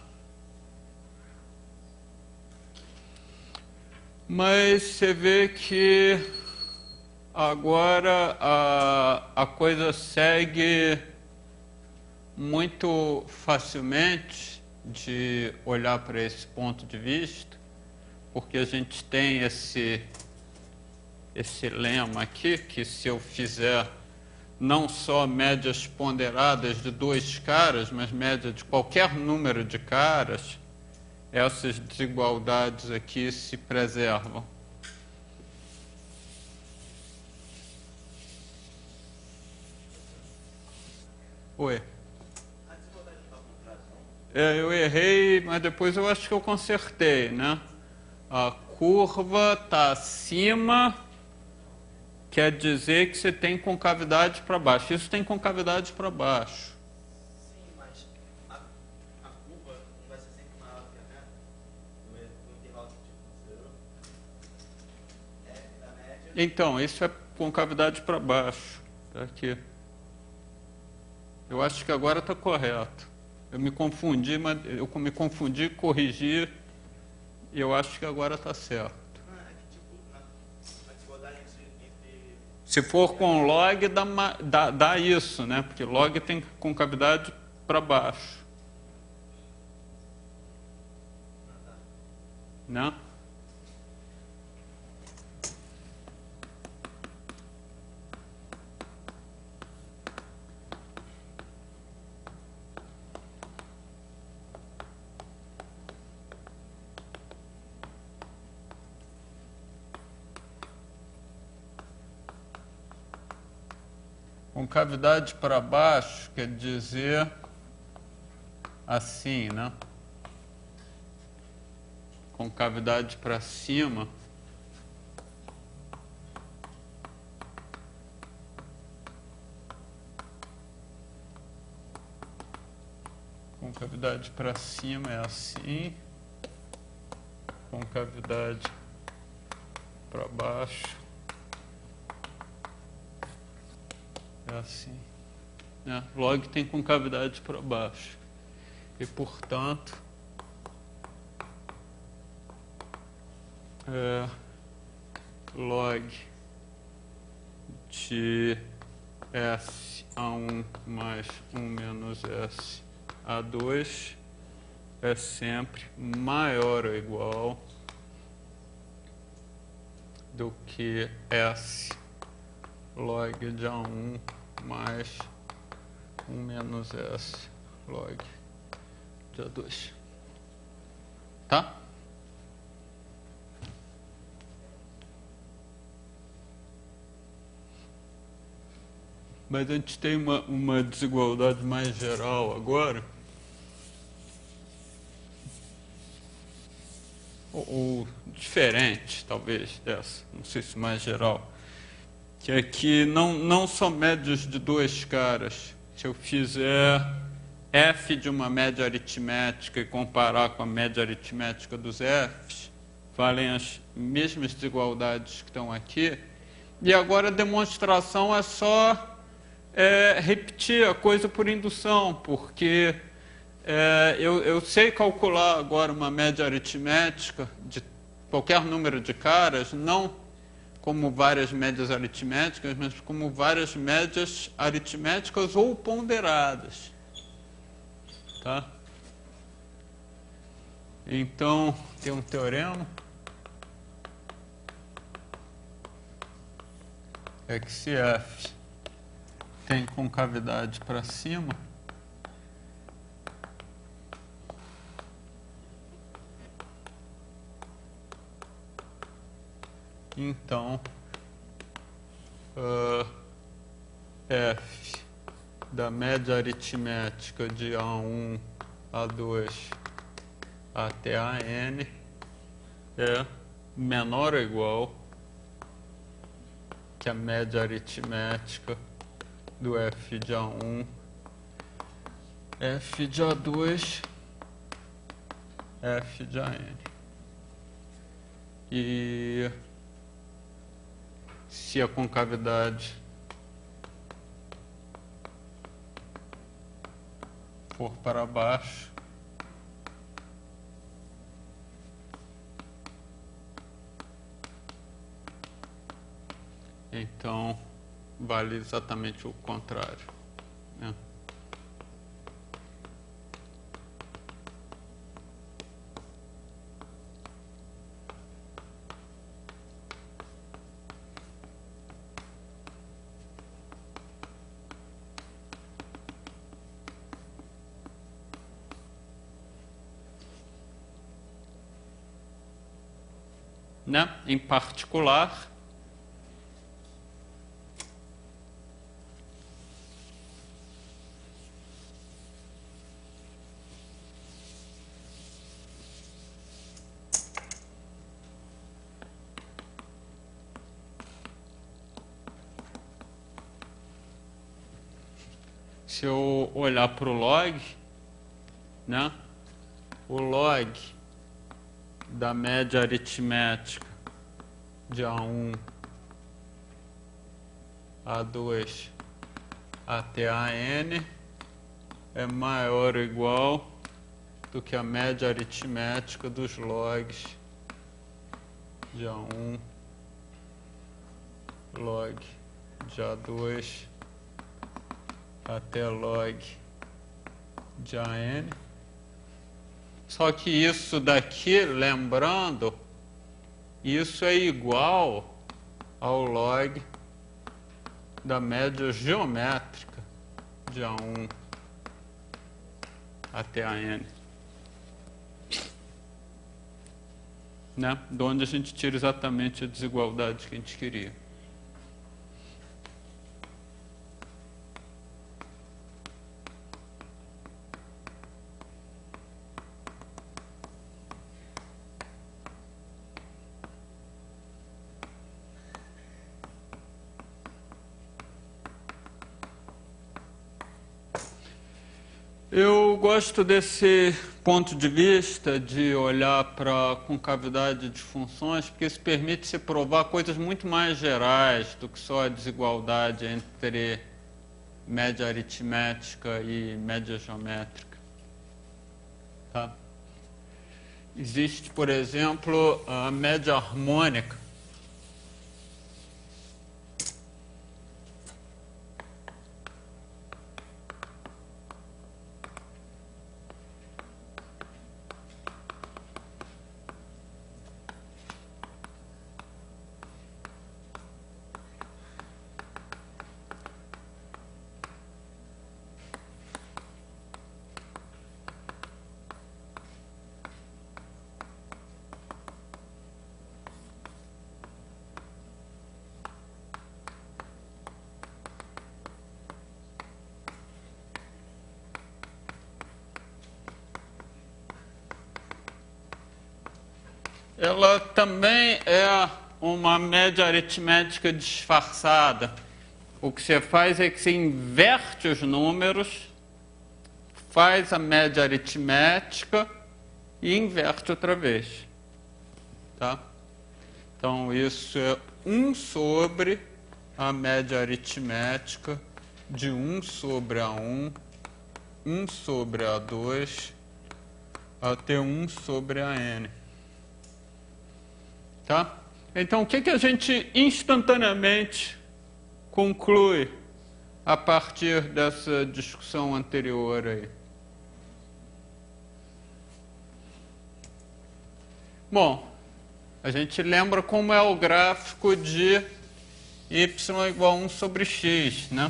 Mas você vê que agora a, a coisa segue muito facilmente de olhar para esse ponto de vista, porque a gente tem esse, esse lema aqui, que se eu fizer não só médias ponderadas de dois caras, mas média de qualquer número de caras, essas desigualdades aqui se preservam. Oi. É, eu errei, mas depois eu acho que eu consertei, né? A curva está acima, quer dizer que você tem concavidade para baixo. Isso tem concavidade para baixo. Sim, mas a, a curva não vai ser sempre maior que a meta? No, no intervalo tipo zero? É, da média. Então, isso é concavidade para baixo. Está aqui. Eu acho que agora está correto. Eu me confundi, mas eu me confundi, corrigi, e eu acho que agora está certo. Não, é que tipo, na, na desigualdade entre... Se for com log, dá, dá, dá isso, né? Porque log tem concavidade para baixo. Né? Concavidade para baixo quer dizer assim, né? Concavidade para cima concavidade para cima é assim, concavidade para baixo é assim, né? Log tem concavidade para baixo e, portanto, é, log de S a um mais um menos S a dois é sempre maior ou igual do que S log de A um mais um menos S log de A dois. Tá? Mas a gente tem uma, uma desigualdade mais geral agora. Ou, ou diferente, talvez, dessa. Não sei se mais geral. Que é que não, não são médias de dois caras. Se eu fizer f de uma média aritmética e comparar com a média aritmética dos f's, valem as mesmas desigualdades que estão aqui. E agora a demonstração é só é, repetir a coisa por indução, porque é, eu, eu sei calcular agora uma média aritmética de qualquer número de caras, não como várias médias aritméticas, mas como várias médias aritméticas ou ponderadas. Tá? Então, tem um teorema. É que se F tem concavidade para cima, então uh, F da média aritmética de A um, A dois até A N é menor ou igual que a média aritmética do F de A um, F de A dois, F de A N. E se a concavidade for para baixo, então vale exatamente o contrário, né? né? Em particular, se eu olhar para o log, né? O log da média aritmética de A um, A dois até A N é maior ou igual do que a média aritmética dos logs de A um, log de A dois até log de A N. Só que isso daqui, lembrando, isso é igual ao log da média geométrica de A um até A N. Né? De onde a gente tira exatamente a desigualdade que a gente queria. Eu gosto desse ponto de vista de olhar para a concavidade de funções, porque isso permite se provar coisas muito mais gerais do que só a desigualdade entre média aritmética e média geométrica. Tá? Existe, por exemplo, a média harmônica. Ela também é uma média aritmética disfarçada. O que você faz é que você inverte os números, faz a média aritmética e inverte outra vez. Tá? Então, isso é um sobre a média aritmética de um sobre A um, um sobre A dois, até um sobre A N. Tá? Então, o que, que a gente instantaneamente conclui a partir dessa discussão anterior aí? Bom, a gente lembra como é o gráfico de y igual a um sobre x, né?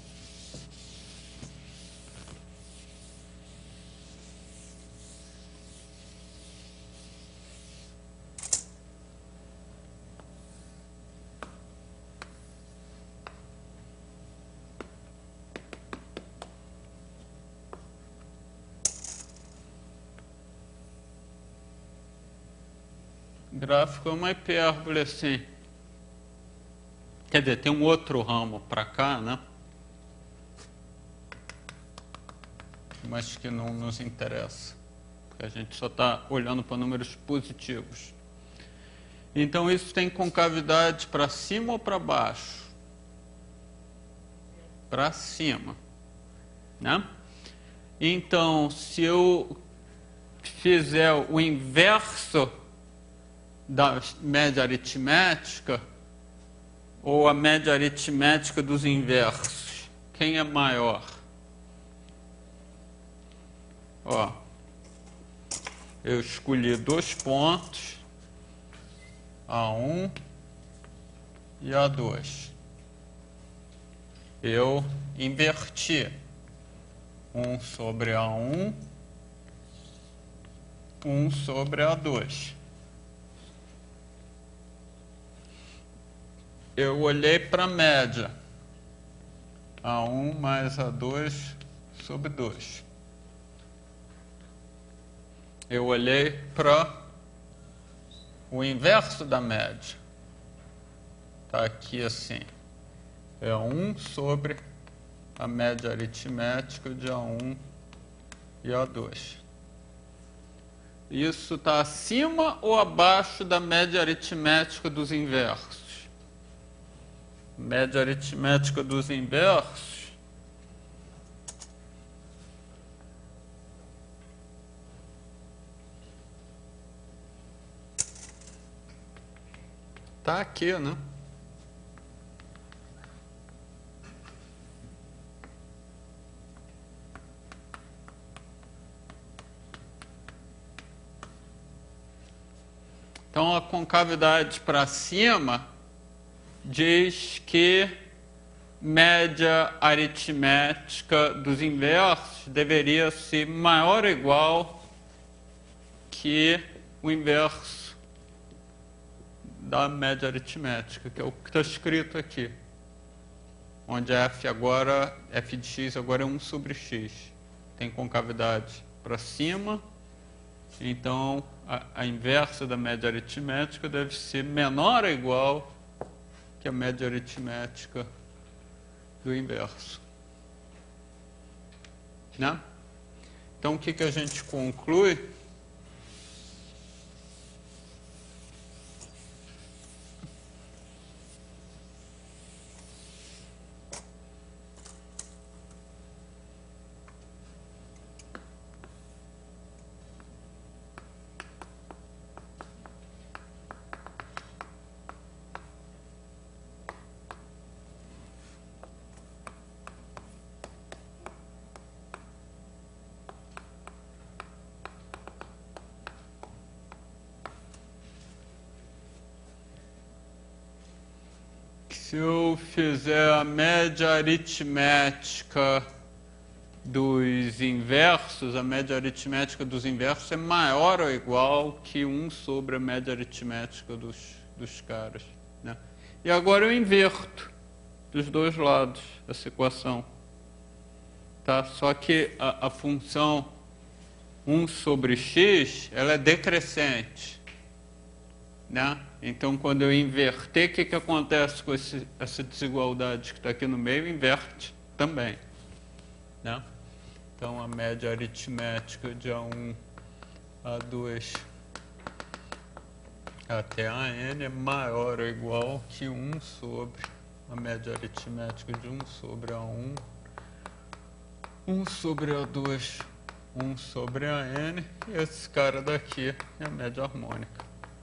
Gráfico é uma hipérbole assim. Quer dizer, tem um outro ramo para cá, né? Mas que não nos interessa. Porque a gente só está olhando para números positivos. Então, isso tem concavidade para cima ou para baixo? Para cima. Né? Então, se eu fizer o inverso da média aritmética, ou a média aritmética dos inversos, quem é maior? Ó, eu escolhi dois pontos, A um e A dois. Eu inverti um sobre A um, um sobre A dois. eu olhei para a média, A um mais A dois sobre dois. Eu olhei para o inverso da média. Está aqui assim. É um sobre a média aritmética de A um e A dois. Isso está acima ou abaixo da média aritmética dos inversos? Média aritmética dos inversos está aqui, né? Então, a concavidade para cima diz que média aritmética dos inversos deveria ser maior ou igual que o inverso da média aritmética, que é o que está escrito aqui. Onde f agora, f de x agora é um sobre x. Tem concavidade para cima. Então, a, a inversa da média aritmética deve ser menor ou igual que a média aritmética do inverso. Né? Então, o que, que a gente conclui? Se eu fizer a média aritmética dos inversos, a média aritmética dos inversos é maior ou igual que um sobre a média aritmética dos, dos caras. Né? E agora eu inverto dos dois lados essa equação. Tá? Só que a, a função um sobre x, ela é decrescente. Né? Então, quando eu inverter, o que, que acontece com esse, essa desigualdade que está aqui no meio? Inverte também. Né? Então, a média aritmética de A um, A dois até A n é maior ou igual que um sobre a média aritmética de um sobre A um, um sobre A dois, um sobre A n, e esse cara daqui é a média harmônica.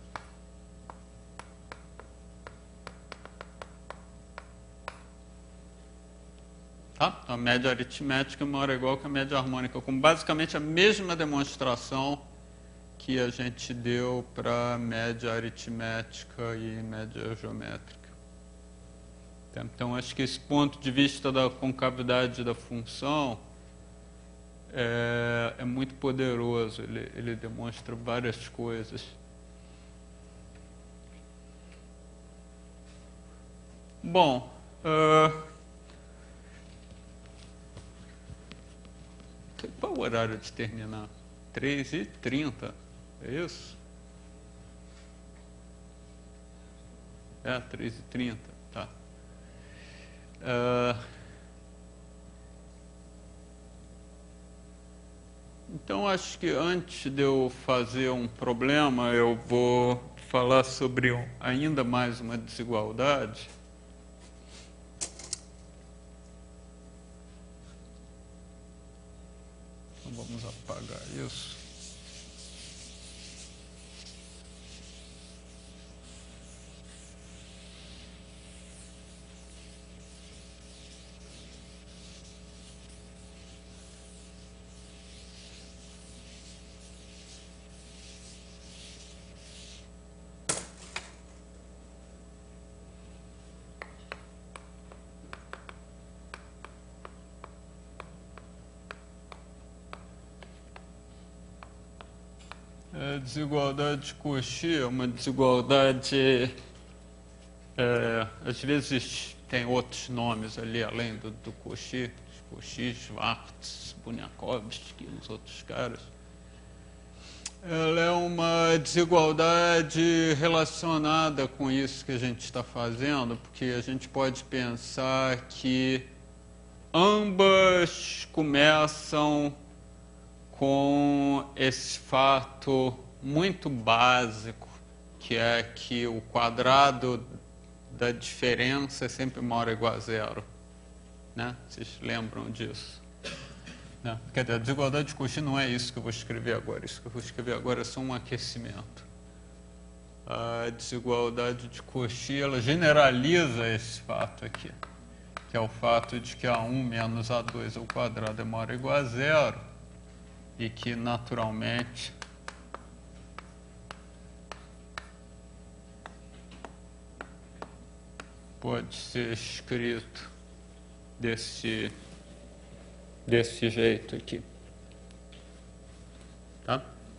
Tá? A média aritmética é maior ou igual que a média harmônica, com basicamente a mesma demonstração que a gente deu para média aritmética e média geométrica. Então, acho que esse ponto de vista da concavidade da função é, é muito poderoso, ele, ele demonstra várias coisas. Bom, uh, qual o horário de terminar? três e trinta, é isso? É, três e trinta, tá. Uh, então, acho que antes de eu fazer um problema, eu vou falar sobre um, ainda mais uma desigualdade. Então, vamos apagar isso. A desigualdade de Cauchy é uma desigualdade É, às vezes tem outros nomes ali, além do, do Cauchy, Cauchy, Schwartz, Bunyakovsky, os outros caras. Ela é uma desigualdade relacionada com isso que a gente está fazendo, porque a gente pode pensar que ambas começam com esse fato muito básico, que é que o quadrado da diferença é sempre maior ou igual a zero. Né? Vocês lembram disso? Né? Quer dizer, a desigualdade de Cauchy não é isso que eu vou escrever agora. Isso que eu vou escrever agora é só um aquecimento. A desigualdade de Cauchy, ela generaliza esse fato aqui, que é o fato de que A um menos A dois ao quadrado é maior ou igual a zero, e que, naturalmente, pode ser escrito desse, desse jeito aqui. Tá?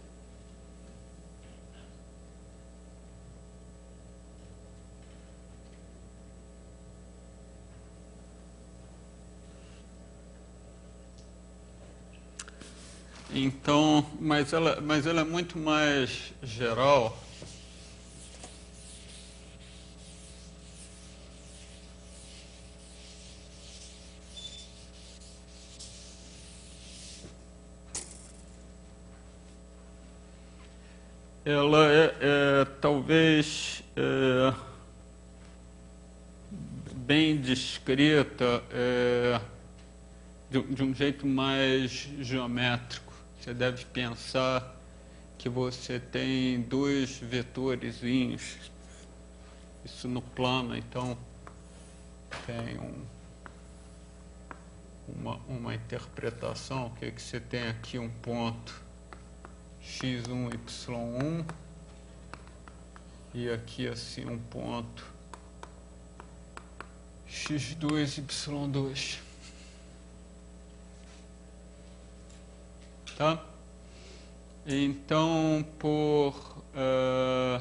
Então, mas ela, mas ela é muito mais geral. Ela é, é talvez é, bem descrita é, de, de um jeito mais geométrico. Você deve pensar que você tem dois vetorezinhos, isso no plano, então tem um, uma, uma interpretação, que é que você tem aqui um ponto x um, y um, e aqui assim um ponto x dois, y dois. Tá? Então, por uh,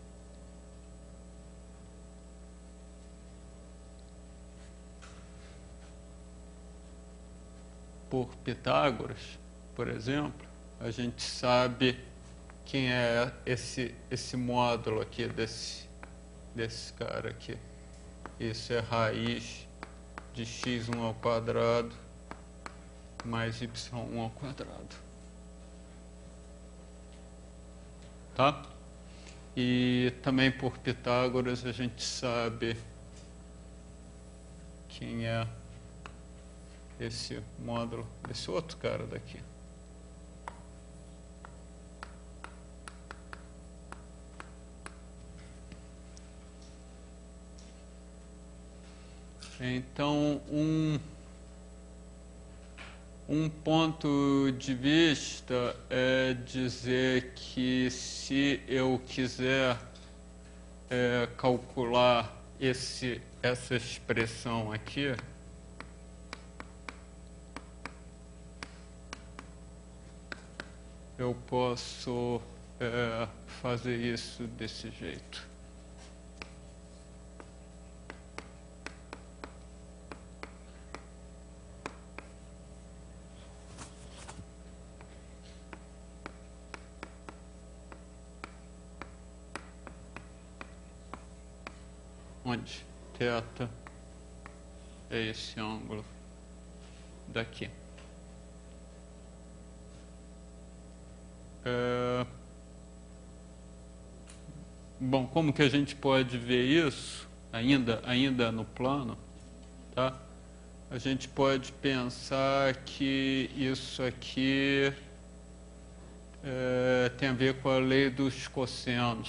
por Pitágoras, por exemplo, a gente sabe quem é esse esse módulo aqui desse desse cara aqui. Isso é raiz de x um ao quadrado mais y um ao quadrado. Tá? E também por Pitágoras a gente sabe quem é esse módulo desse outro cara daqui. Então, um, um ponto de vista é dizer que se eu quiser é, calcular esse, essa expressão aqui, eu posso é, fazer isso desse jeito. Onde θ é esse ângulo daqui. É... Bom, como que a gente pode ver isso, ainda, ainda no plano, tá? A gente pode pensar que isso aqui é, tem a ver com a lei dos cossenos.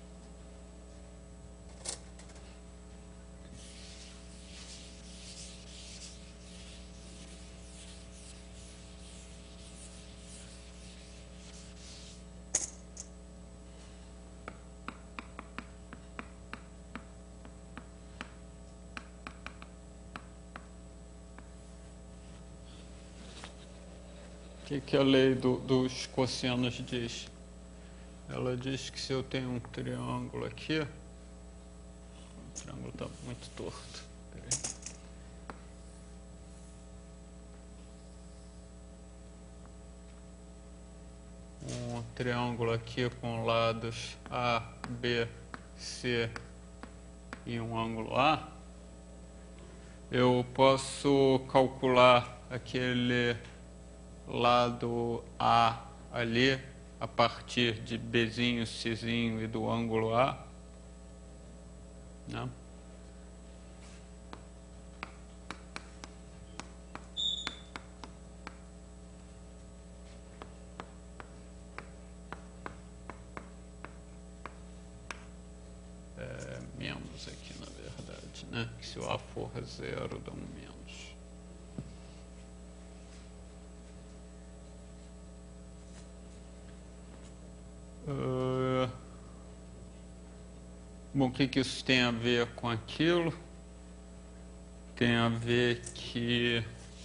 O que, que a lei do, dos cossenos diz? Ela diz que se eu tenho um triângulo aqui, o triângulo está muito torto. Peraí. Um triângulo aqui com lados A, B, C e um ângulo A. Eu posso calcular aquele lado A ali a partir de Bzinho, Czinho e do ângulo A, né? É, menos aqui na verdade, né? Que se o A for zero dá um menos. Uh, bom, o que, que isso tem a ver com aquilo? Tem a ver que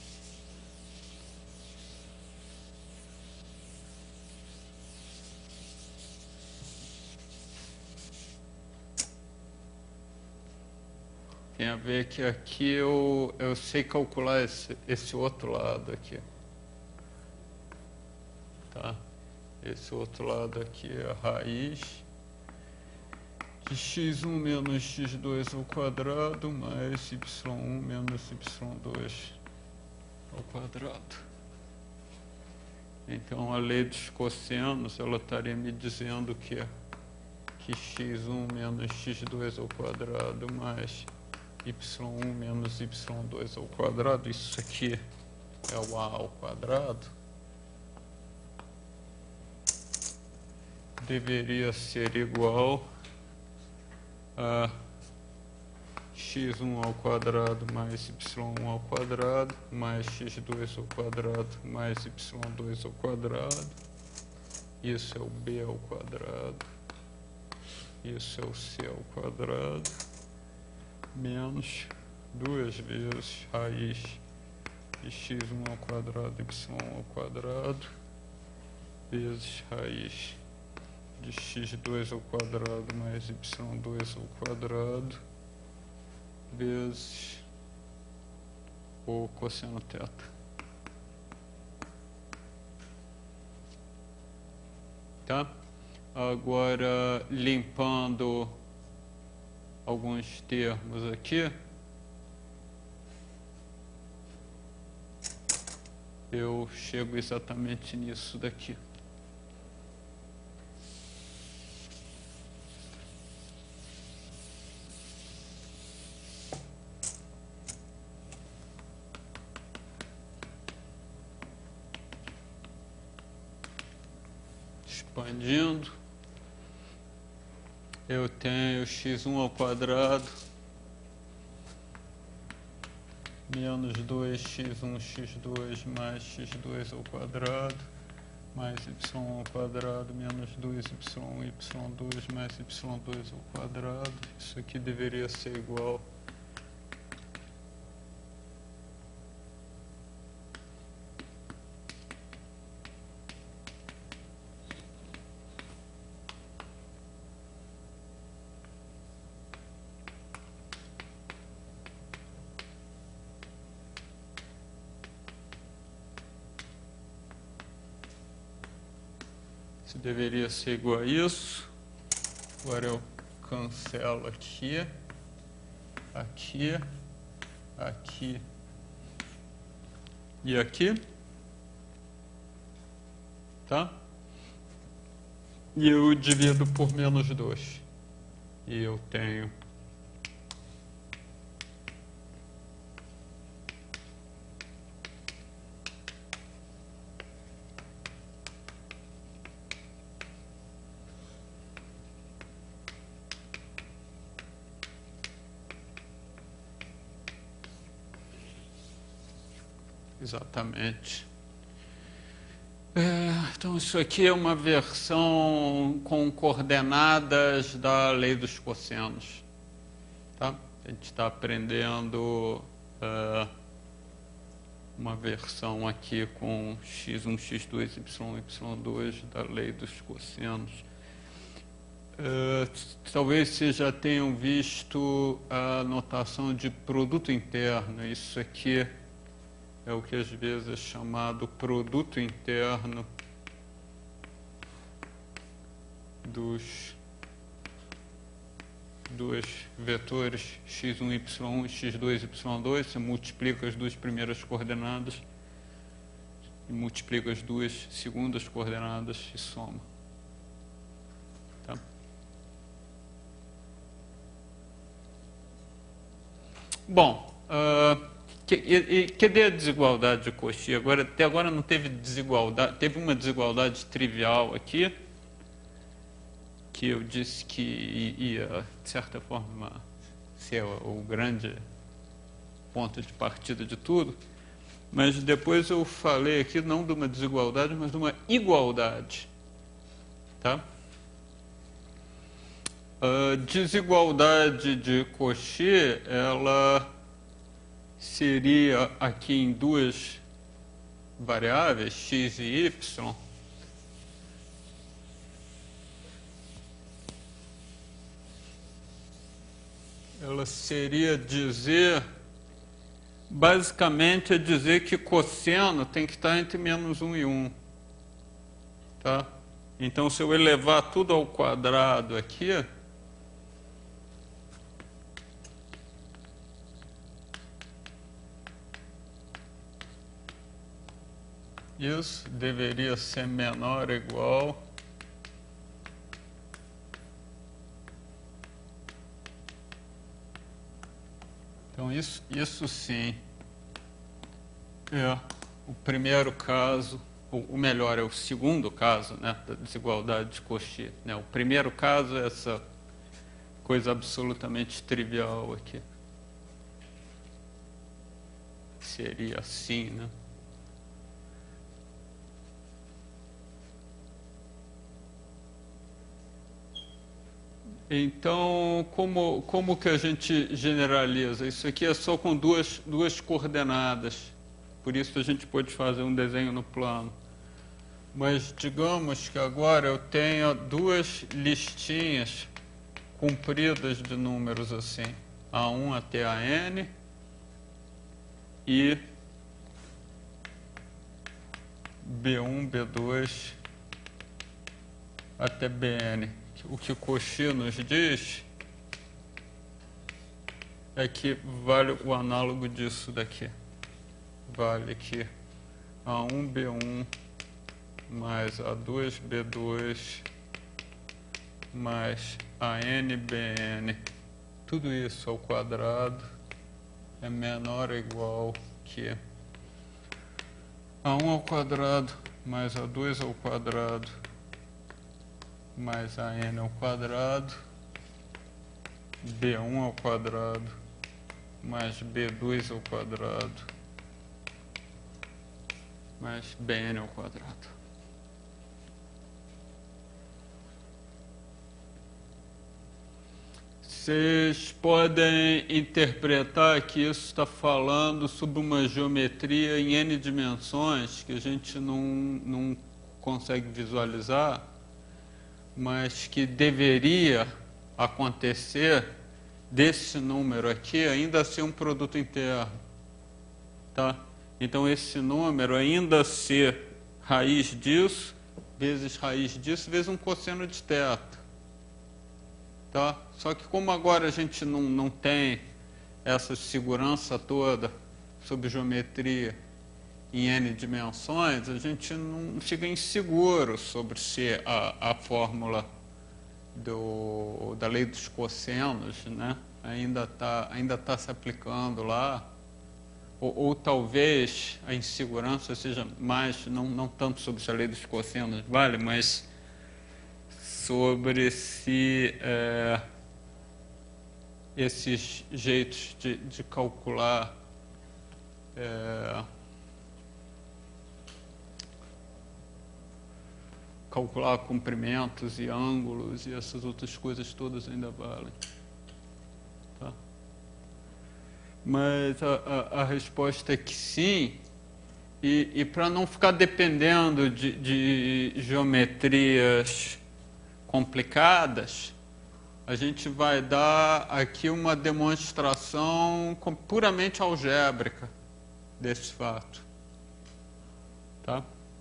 tem a ver que aqui eu, eu sei calcular esse, esse outro lado aqui, tá? Esse outro lado aqui é a raiz de x um menos x dois ao quadrado mais y um menos y dois ao quadrado. Então a lei dos cossenos, ela estaria me dizendo que, que x um menos x dois ao quadrado mais y um menos y dois ao quadrado, isso aqui é o a ao quadrado, deveria ser igual a x um ao quadrado mais y um ao quadrado mais x dois ao quadrado mais y dois ao quadrado. Isso é o b ao quadrado, isso é o c ao quadrado, menos duas vezes raiz de x um ao quadrado y ao quadrado vezes raiz de x dois ao quadrado mais y dois ao quadrado vezes o cosseno θ. Tá? Agora, limpando alguns termos aqui, eu chego exatamente nisso daqui. Expandindo, eu tenho x um ao quadrado menos dois x um x dois mais x dois ao quadrado mais y ao quadrado menos dois y y dois mais y dois ao quadrado. Isso aqui deveria ser igual deveria ser igual a isso. Agora eu cancelo aqui, aqui, aqui e aqui, tá? E eu divido por menos dois. E eu tenho exatamente. É, então, isso aqui é uma versão com coordenadas da lei dos cossenos. Tá? A gente está aprendendo é, uma versão aqui com x um, x dois, y, y dois da lei dos cossenos. Uh, talvez vocês já tenham visto a notação de produto interno. Isso aqui é o que às vezes é chamado produto interno dos dois vetores x um, y um e x dois, y dois. Você multiplica as duas primeiras coordenadas e multiplica as duas segundas coordenadas e soma. Tá? Bom, uh, que, e, e, cadê a desigualdade de Cauchy? Agora, até agora não teve desigualdade, teve uma desigualdade trivial aqui, que eu disse que ia, de certa forma, ser o, o grande ponto de partida de tudo, mas depois eu falei aqui não de uma desigualdade, mas de uma igualdade. Tá? A desigualdade de Cauchy, ela seria aqui em duas variáveis, x e y. Ela seria dizer, basicamente é dizer que cosseno tem que estar entre menos um e um. Tá? Então, se eu elevar tudo ao quadrado aqui, isso deveria ser menor ou igual então isso, isso sim é o primeiro caso, ou o melhor, é o segundo caso, né, da desigualdade de Cauchy, né? O primeiro caso é essa coisa absolutamente trivial aqui. Seria assim, né? Então, como, como que a gente generaliza? Isso aqui é só com duas, duas coordenadas. Por isso a gente pode fazer um desenho no plano. Mas digamos que agora eu tenho duas listinhas compridas de números assim. A um até a n e B um, B dois até Bn. O que Cauchy nos diz é que vale o análogo disso daqui. Vale que A um, B um mais A dois, B dois mais A N, Bn, tudo isso ao quadrado é menor ou igual que A um ao quadrado mais A dois ao quadrado mais A N ao quadrado, B um ao quadrado, mais B dois ao quadrado, mais Bn ao quadrado. Vocês podem interpretar que isso está falando sobre uma geometria em n dimensões que a gente não, não consegue visualizar, mas que deveria acontecer desse número aqui ainda ser um produto interno. Tá? Então, esse número ainda ser raiz disso, vezes raiz disso, vezes um cosseno de θ. Tá? Só que como agora a gente não, não tem essa segurança toda sobre geometria em n dimensões, a gente não fica inseguro sobre se a, a fórmula do, da lei dos cossenos, né, ainda está ainda tá se aplicando lá, ou, ou talvez a insegurança seja mais, não, não tanto sobre se a lei dos cossenos vale, mas sobre se é, esses jeitos de, de calcular é, calcular comprimentos e ângulos e essas outras coisas todas ainda valem. Tá? Mas a, a, a resposta é que sim, e, e para não ficar dependendo de, de geometrias complicadas, a gente vai dar aqui uma demonstração puramente algébrica desse fato. Tá?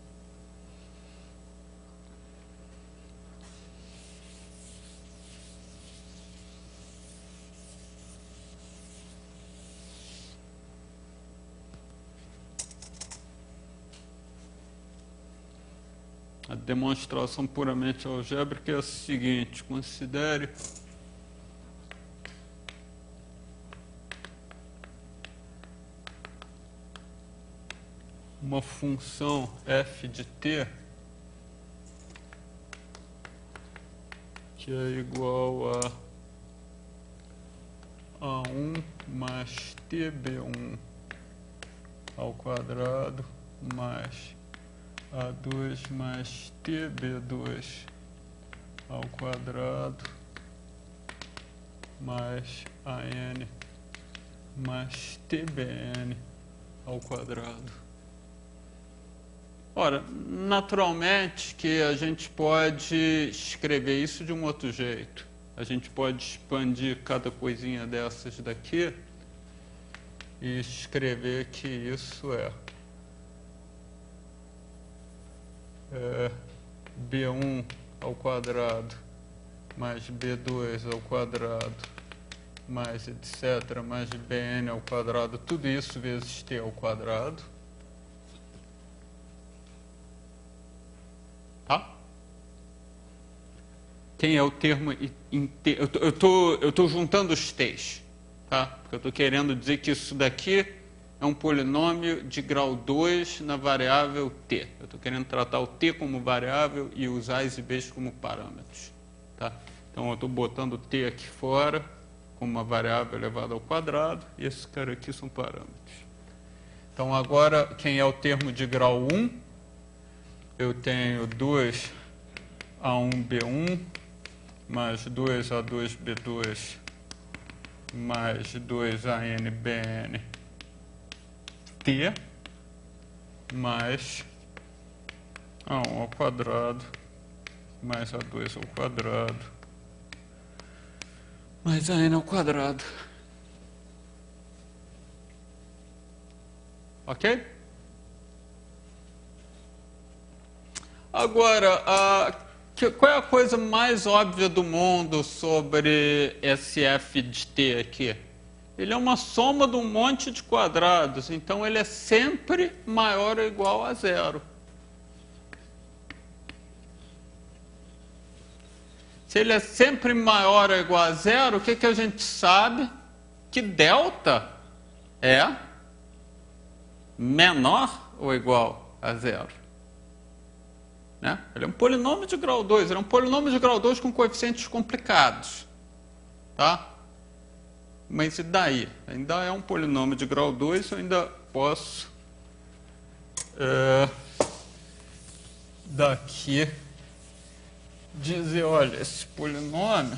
A demonstração puramente algébrica é a seguinte: considere uma função f de t que é igual a a um mais t b um ao quadrado mais a dois mais t b dois ao quadrado mais a n mais t b n ao quadrado. Ora, naturalmente que a gente pode escrever isso de um outro jeito. A gente pode expandir cada coisinha dessas daqui e escrever que isso é É, b um ao quadrado mais b dois ao quadrado mais etc mais bn ao quadrado, tudo isso vezes t ao quadrado. Tá? Quem é o termo inteiro? Eu tô, eu tô juntando os t's, tá? Porque eu estou querendo dizer que isso daqui é um polinômio de grau dois na variável t. Eu estou querendo tratar o t como variável e os a's e b's como parâmetros. Tá? Então, eu estou botando o t aqui fora como uma variável elevada ao quadrado e esses caras aqui são parâmetros. Então, agora, quem é o termo de grau um? Eu tenho dois a um b um mais dois a dois b dois mais dois a n bn t mais a um ao quadrado mais a dois ao quadrado mais a n ao quadrado. Ok? Agora, a, que, qual é a coisa mais óbvia do mundo sobre esse f de t aqui? Ele é uma soma de um monte de quadrados, então ele é sempre maior ou igual a zero. Se ele é sempre maior ou igual a zero, o que, que a gente sabe? Que delta é menor ou igual a zero. Né? Ele é um polinômio de grau dois, ele é um polinômio de grau dois com coeficientes complicados. Tá? Mas e daí? Ainda é um polinômio de grau dois, eu ainda posso é, daqui dizer, olha, esse polinômio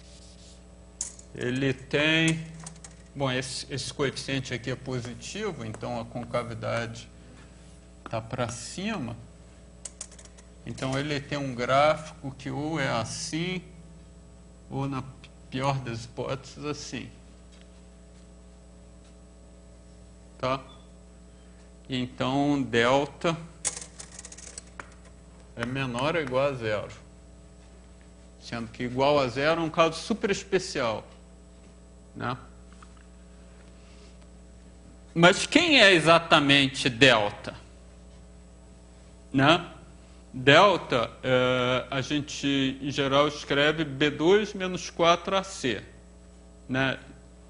ele tem, bom, esse, esse coeficiente aqui é positivo, então a concavidade está para cima, então ele tem um gráfico que ou é assim, ou na pior das hipóteses assim. Tá? Então, delta é menor ou igual a zero. Sendo que igual a zero é um caso super especial. Né? Mas quem é exatamente delta? Né? Delta, é, a gente, em geral, escreve b dois menos quatro a c. Né?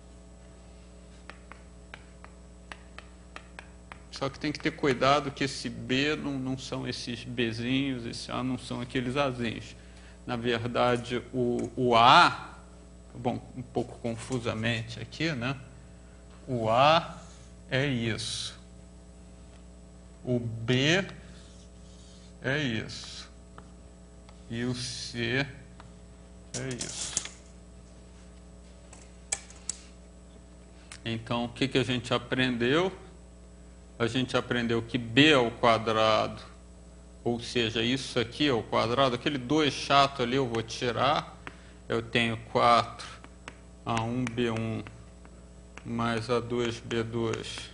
Só que tem que ter cuidado que esse B não, não são esses Bzinhos, esse A não são aqueles Azinhos. Na verdade, o, o A, bom, um pouco confusamente aqui, né? O A é isso. O B é isso. E o C é isso. Então, o que, que a gente aprendeu? A gente aprendeu que b ao quadrado ou seja, isso aqui ao quadrado, aquele dois chato ali eu vou tirar, eu tenho quatro A um B um mais A dois B dois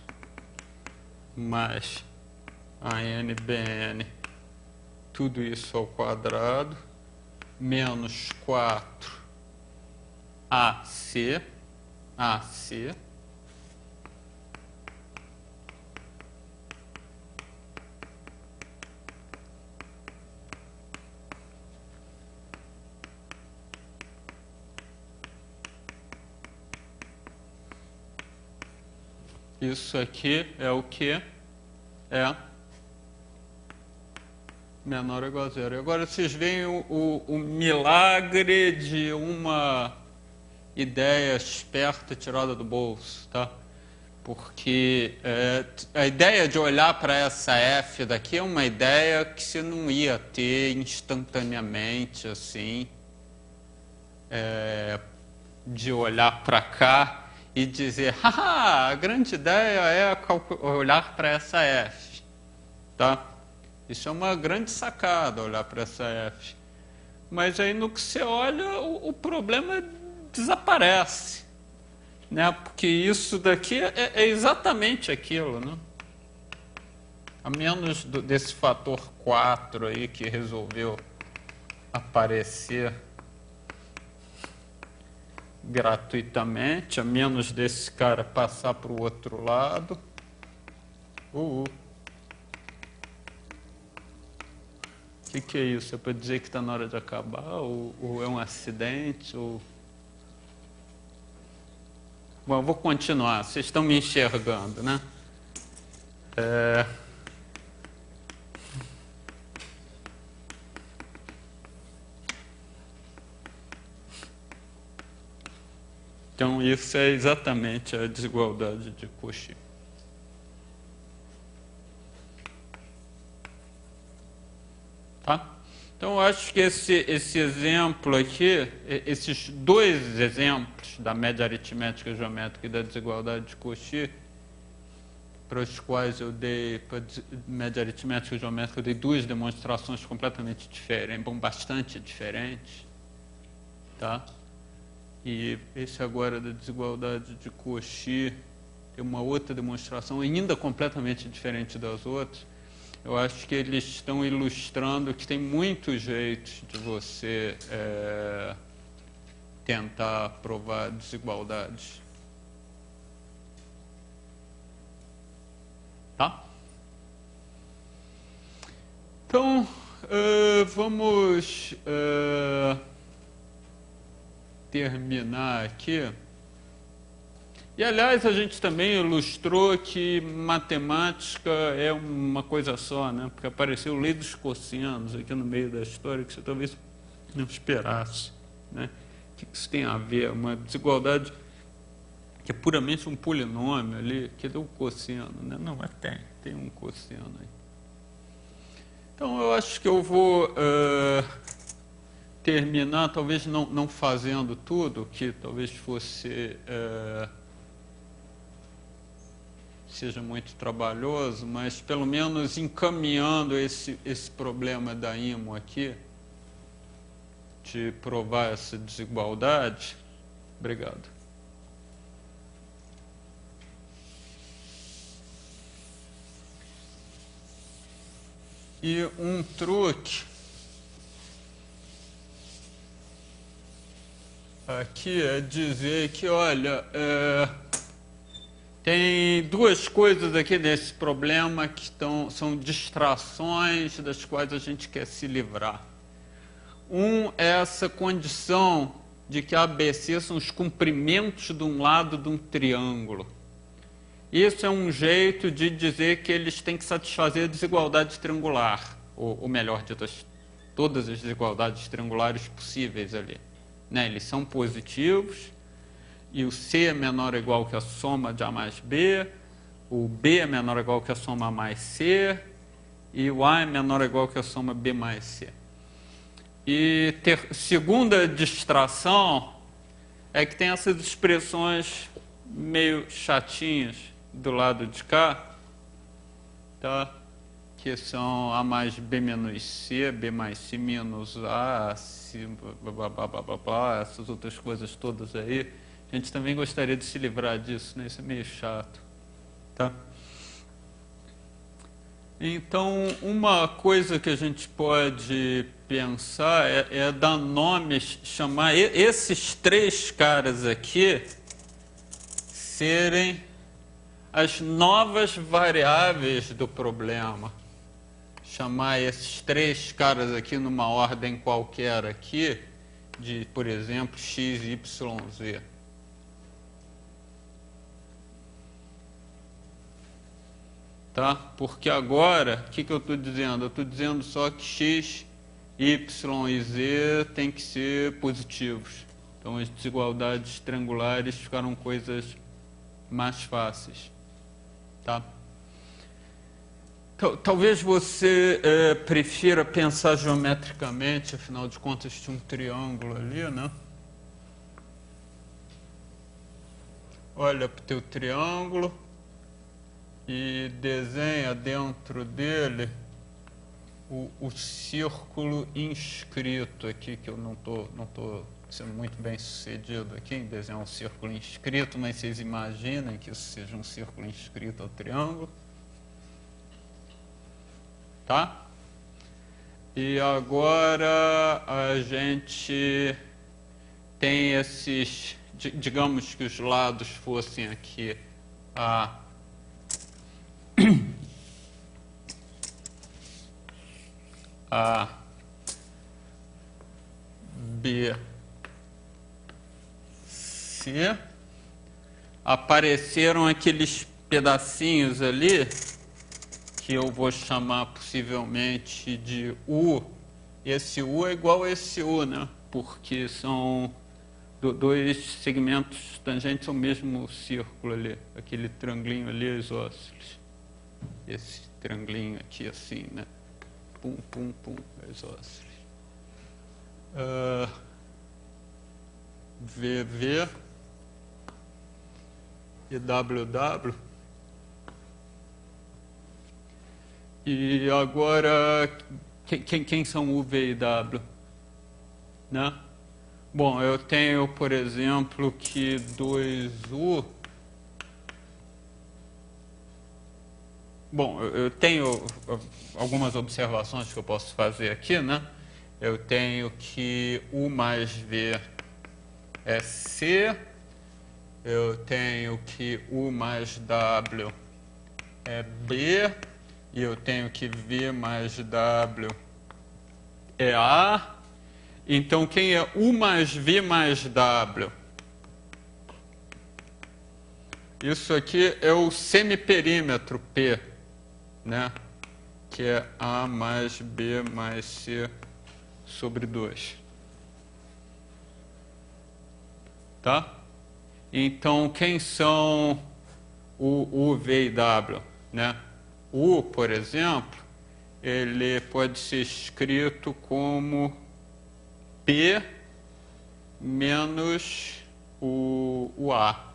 mais A N B N, tudo isso ao quadrado, menos quatro A C, A C, isso aqui é o que? É menor ou igual a zero. Agora vocês veem o, o, o milagre de uma ideia esperta tirada do bolso, tá? Porque é, a ideia de olhar para essa F daqui é uma ideia que você não ia ter instantaneamente, assim, é, de olhar para cá e dizer, haha, a grande ideia é olhar para essa F, tá? Isso é uma grande sacada, olhar para essa F. Mas aí no que você olha, o, o problema desaparece, né? Porque isso daqui é, é exatamente aquilo, né? A menos do, desse fator quatro aí que resolveu aparecer gratuitamente, a menos desse cara passar para o outro lado. Uh, uh. O que, que é isso? É para dizer que está na hora de acabar? Ou, ou é um acidente? Ou... Bom, eu vou continuar. Vocês estão me enxergando, né? É... Então, isso é exatamente a desigualdade de Cauchy. Tá? Então, eu acho que esse, esse exemplo aqui, esses dois exemplos da média aritmética geométrica e da desigualdade de Cauchy, para os quais eu dei, para média aritmética geométrica, eu dei duas demonstrações completamente diferentes, bom, bastante diferentes, tá? E esse agora da desigualdade de Cauchy tem uma outra demonstração ainda completamente diferente das outras. Eu acho que eles estão ilustrando que tem muitos jeitos de você é, tentar provar desigualdades. Tá? Então, uh, vamos uh, terminar aqui. E, aliás, a gente também ilustrou que matemática é uma coisa só, né? Porque apareceu lei dos cossenos aqui no meio da história que você talvez não esperasse, né? O que isso tem a ver? Uma desigualdade que é puramente um polinômio ali, que deu cosseno, né? Não, mas tem, tem um cosseno aí. Então, eu acho que eu vou uh, terminar, talvez não, não fazendo tudo, que talvez fosse... Uh, seja muito trabalhoso, mas pelo menos encaminhando esse, esse problema da I M O aqui, de provar essa desigualdade. Obrigado. E um truque aqui é dizer que, olha, é, tem duas coisas aqui nesse problema que estão, são distrações das quais a gente quer se livrar. Um é essa condição de que A B C são os comprimentos de um lado de um triângulo. Isso é um jeito de dizer que eles têm que satisfazer a desigualdade triangular, ou, ou melhor dito, as, todas as desigualdades triangulares possíveis ali, né? Eles são positivos, e o C é menor ou igual que a soma de A mais B, o B é menor ou igual que a soma A mais C, e o A é menor ou igual que a soma B mais C. E ter, segunda distração é que tem essas expressões meio chatinhas do lado de cá, tá? que são A mais B menos C, B mais C menos A, C, blá, blá, blá, blá, blá, blá, essas outras coisas todas aí. A gente também gostaria de se livrar disso, né? Isso é meio chato, tá? Então, uma coisa que a gente pode pensar é, é dar nomes, chamar esses três caras aqui serem as novas variáveis do problema. Chamar esses três caras aqui numa ordem qualquer aqui, de, por exemplo, x, y, z. Tá? Porque agora, o que, que eu estou dizendo? Eu estou dizendo só que x, y e z têm que ser positivos. Então, as desigualdades triangulares ficaram coisas mais fáceis. Tá? Talvez você é, prefira pensar geometricamente, afinal de contas tinha um triângulo ali, né? Olha para o teu triângulo e desenha dentro dele o, o círculo inscrito aqui, que eu não estou não tô sendo muito bem sucedido aqui em desenhar um círculo inscrito, mas vocês imaginem que isso seja um círculo inscrito ao triângulo. Tá? E agora a gente tem esses, digamos que os lados fossem aqui A, A, B, C, apareceram aqueles pedacinhos ali que eu vou chamar possivelmente de U. Esse U é igual a esse U, né? Porque são dois segmentos tangentes ao mesmo círculo ali. Aquele triangulinho ali é isósceles. Esse triangulinho aqui assim, né? Pum, pum, pum, é isósceles. Uh, V V e W W. E agora, quem, quem são U, V e W? Né? Bom, eu tenho, por exemplo, que dois U... Bom, eu tenho algumas observações que eu posso fazer aqui, né? Eu tenho que U mais V é C, eu tenho que U mais W é B, e eu tenho que V mais W é A. Então, quem é U mais V mais W? Isso aqui é o semiperímetro P, né? Que é A mais B mais C sobre dois. Tá? Então, quem são o U, V e W, né? U, por exemplo, ele pode ser escrito como P menos o, o A.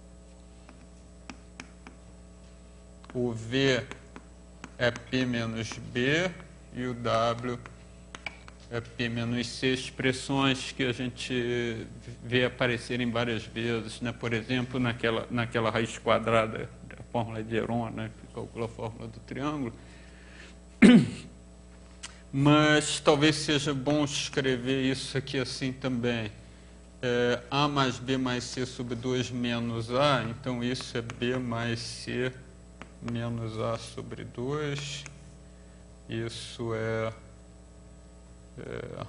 O V é P menos B e o W é P menos C, expressões que a gente vê aparecerem várias vezes, né? Por exemplo, naquela, naquela raiz quadrada da fórmula de Heron, né? Que calcula a fórmula do triângulo. Mas talvez seja bom escrever isso aqui assim também. É, A mais B mais C sobre dois menos A, então isso é B mais C menos A sobre dois. Isso é, é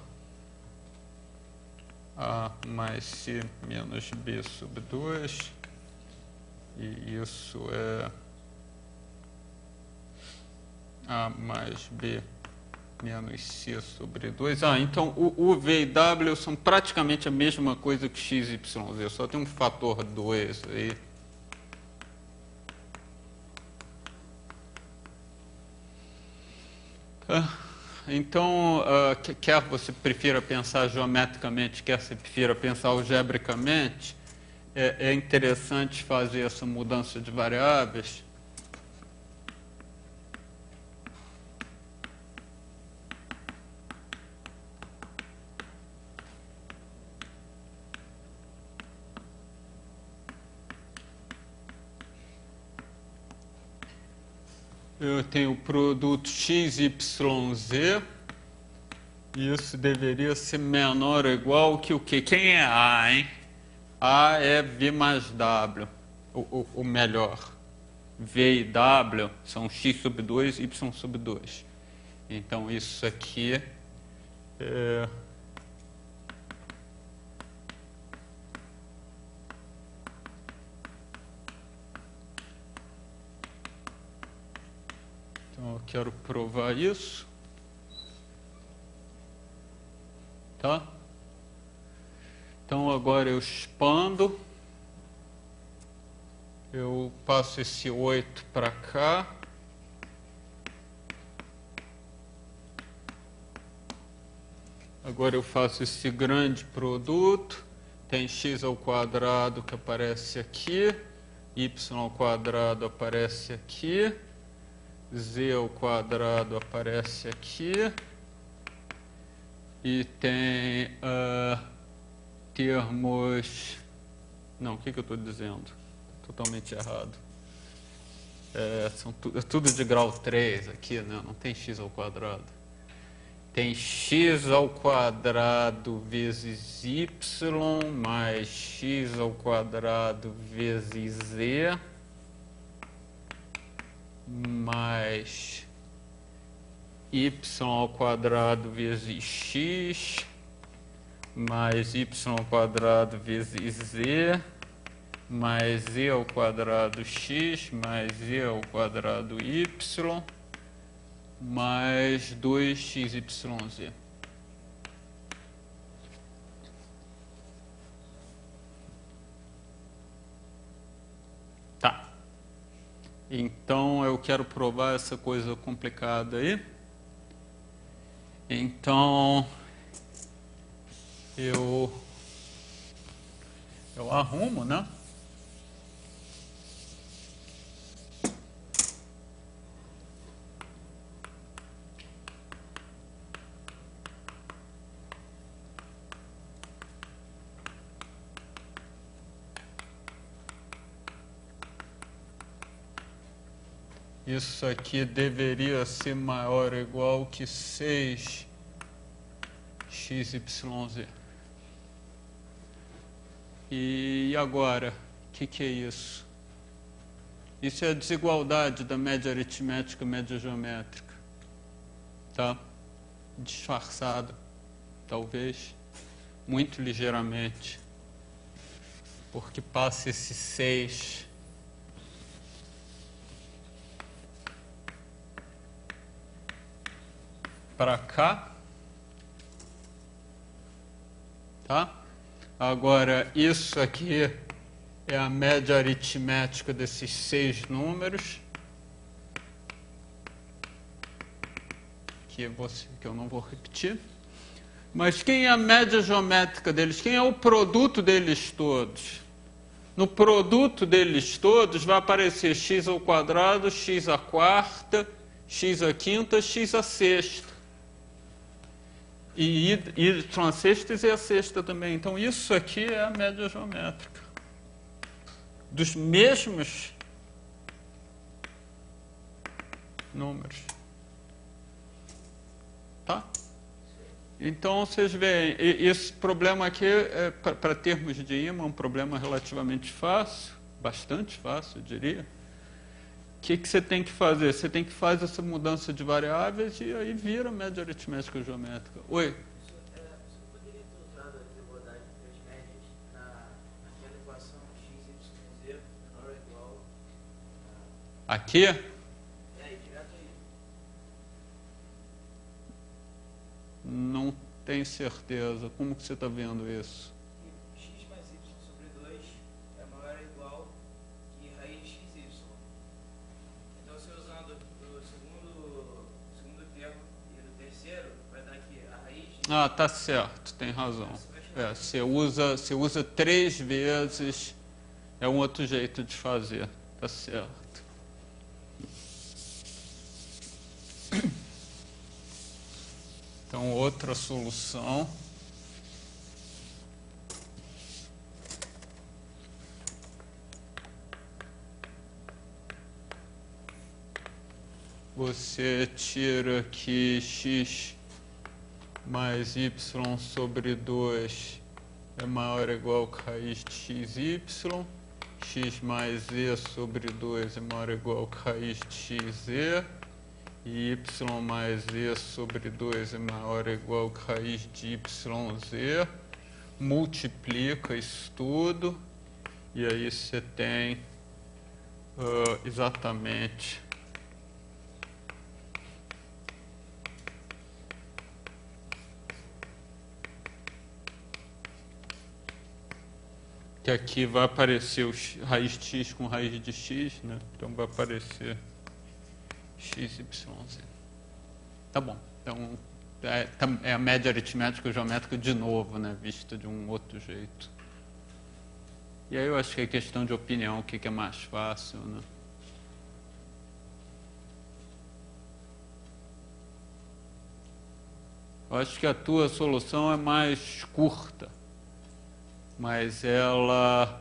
A mais C menos B sobre dois. E isso é A mais B menos C sobre dois. Ah, então o U, V e W são praticamente a mesma coisa que X, Y, Z. Só tem um fator dois aí. Ah, então, uh, quer você prefira pensar geometricamente, quer você prefira pensar algebricamente, é, é interessante fazer essa mudança de variáveis. eu tenho o produto x y z. Isso deveria ser menor ou igual que o quê? Quem é A, hein? A é V mais W, o, o, o melhor. V e W são x sobre dois, y sobre dois. Então, isso aqui é... Então, eu quero provar isso. Tá? Então, agora eu expando. Eu passo esse oito para cá. Agora eu faço esse grande produto. Tem x ao quadrado que aparece aqui. Y ao quadrado aparece aqui. Z ao quadrado aparece aqui. E tem uh, termos... Não, o que, que eu estou dizendo? Totalmente errado. É, são tu, é tudo de grau três aqui, né? Não tem x ao quadrado. Tem x ao quadrado vezes y mais x ao quadrado vezes z mais y ao quadrado vezes x mais y ao quadrado vezes z mais z ao quadrado x mais z ao quadrado y mais dois x y z. Tá. Então, eu quero provar essa coisa complicada aí. Então, eu, eu arrumo, né? Isso aqui deveria ser maior ou igual que seis x y z. E agora, o que, que é isso? Isso é a desigualdade da média aritmética e média geométrica. Tá? Disfarçado, talvez, muito ligeiramente. Porque passa esse seis... para cá, tá? Agora, isso aqui é a média aritmética desses seis números, que, você, que eu não vou repetir. Mas quem é a média geométrica deles? Quem é o produto deles todos? No produto deles todos vai aparecer x ao quadrado, x à quarta, x à quinta, x à sexta. E y a sexta e a sexta também. Então, isso aqui é a média geométrica. Dos mesmos números. Tá? Então, vocês veem, esse problema aqui, é, para termos de ímã, é um problema relativamente fácil, bastante fácil, eu diria. O que, que você tem que fazer? Você tem que fazer essa mudança de variáveis e aí vira média aritmética geométrica. Oi? Você poderia ter usado a desigualdade das médias naquela equação x, y, z menor ou igual a... Aqui? É, direto aí. Não tenho certeza. Como que você está vendo isso? X mais y sobre dois é maior ou igual que raiz de xy. Então, você usando o segundo, segundo termo e o terceiro, vai dar aqui a raiz de... Ah, tá certo, tem razão. É, você usa, você usa três vezes, é um outro jeito de fazer, tá certo. Então, outra solução. você tira que x mais y sobre dois é maior ou igual que raiz de xy, x mais e sobre dois é maior ou igual que raiz de xz, e y mais e sobre dois é maior ou igual que raiz de yz, multiplica isso tudo, e aí você tem uh, exatamente que aqui vai aparecer o x, raiz de x com raiz de x, né? Então vai aparecer x, y, z. Tá bom. Então é, é a média aritmética geométrica de novo, né? Vista de um outro jeito. E aí eu acho que é questão de opinião, o que, que é mais fácil, né? Eu acho que a tua solução é mais curta, mas ela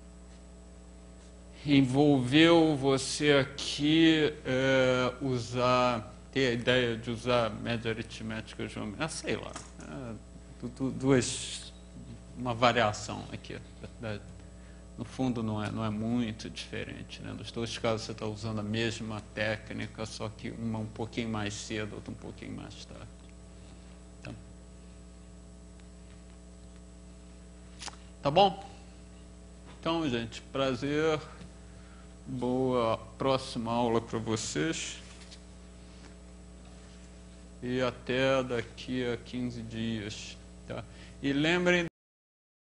envolveu você aqui é, usar, ter a ideia de usar média aritmética geométrica, ah, sei lá, é, duas, uma variação aqui. No fundo não é, não é muito diferente, né? Nos dois casos você está usando a mesma técnica, só que uma um pouquinho mais cedo, outra um pouquinho mais tarde. Então, tá bom? Então, gente, prazer. Boa próxima aula para vocês. E até daqui a quinze dias. Tá? E lembrem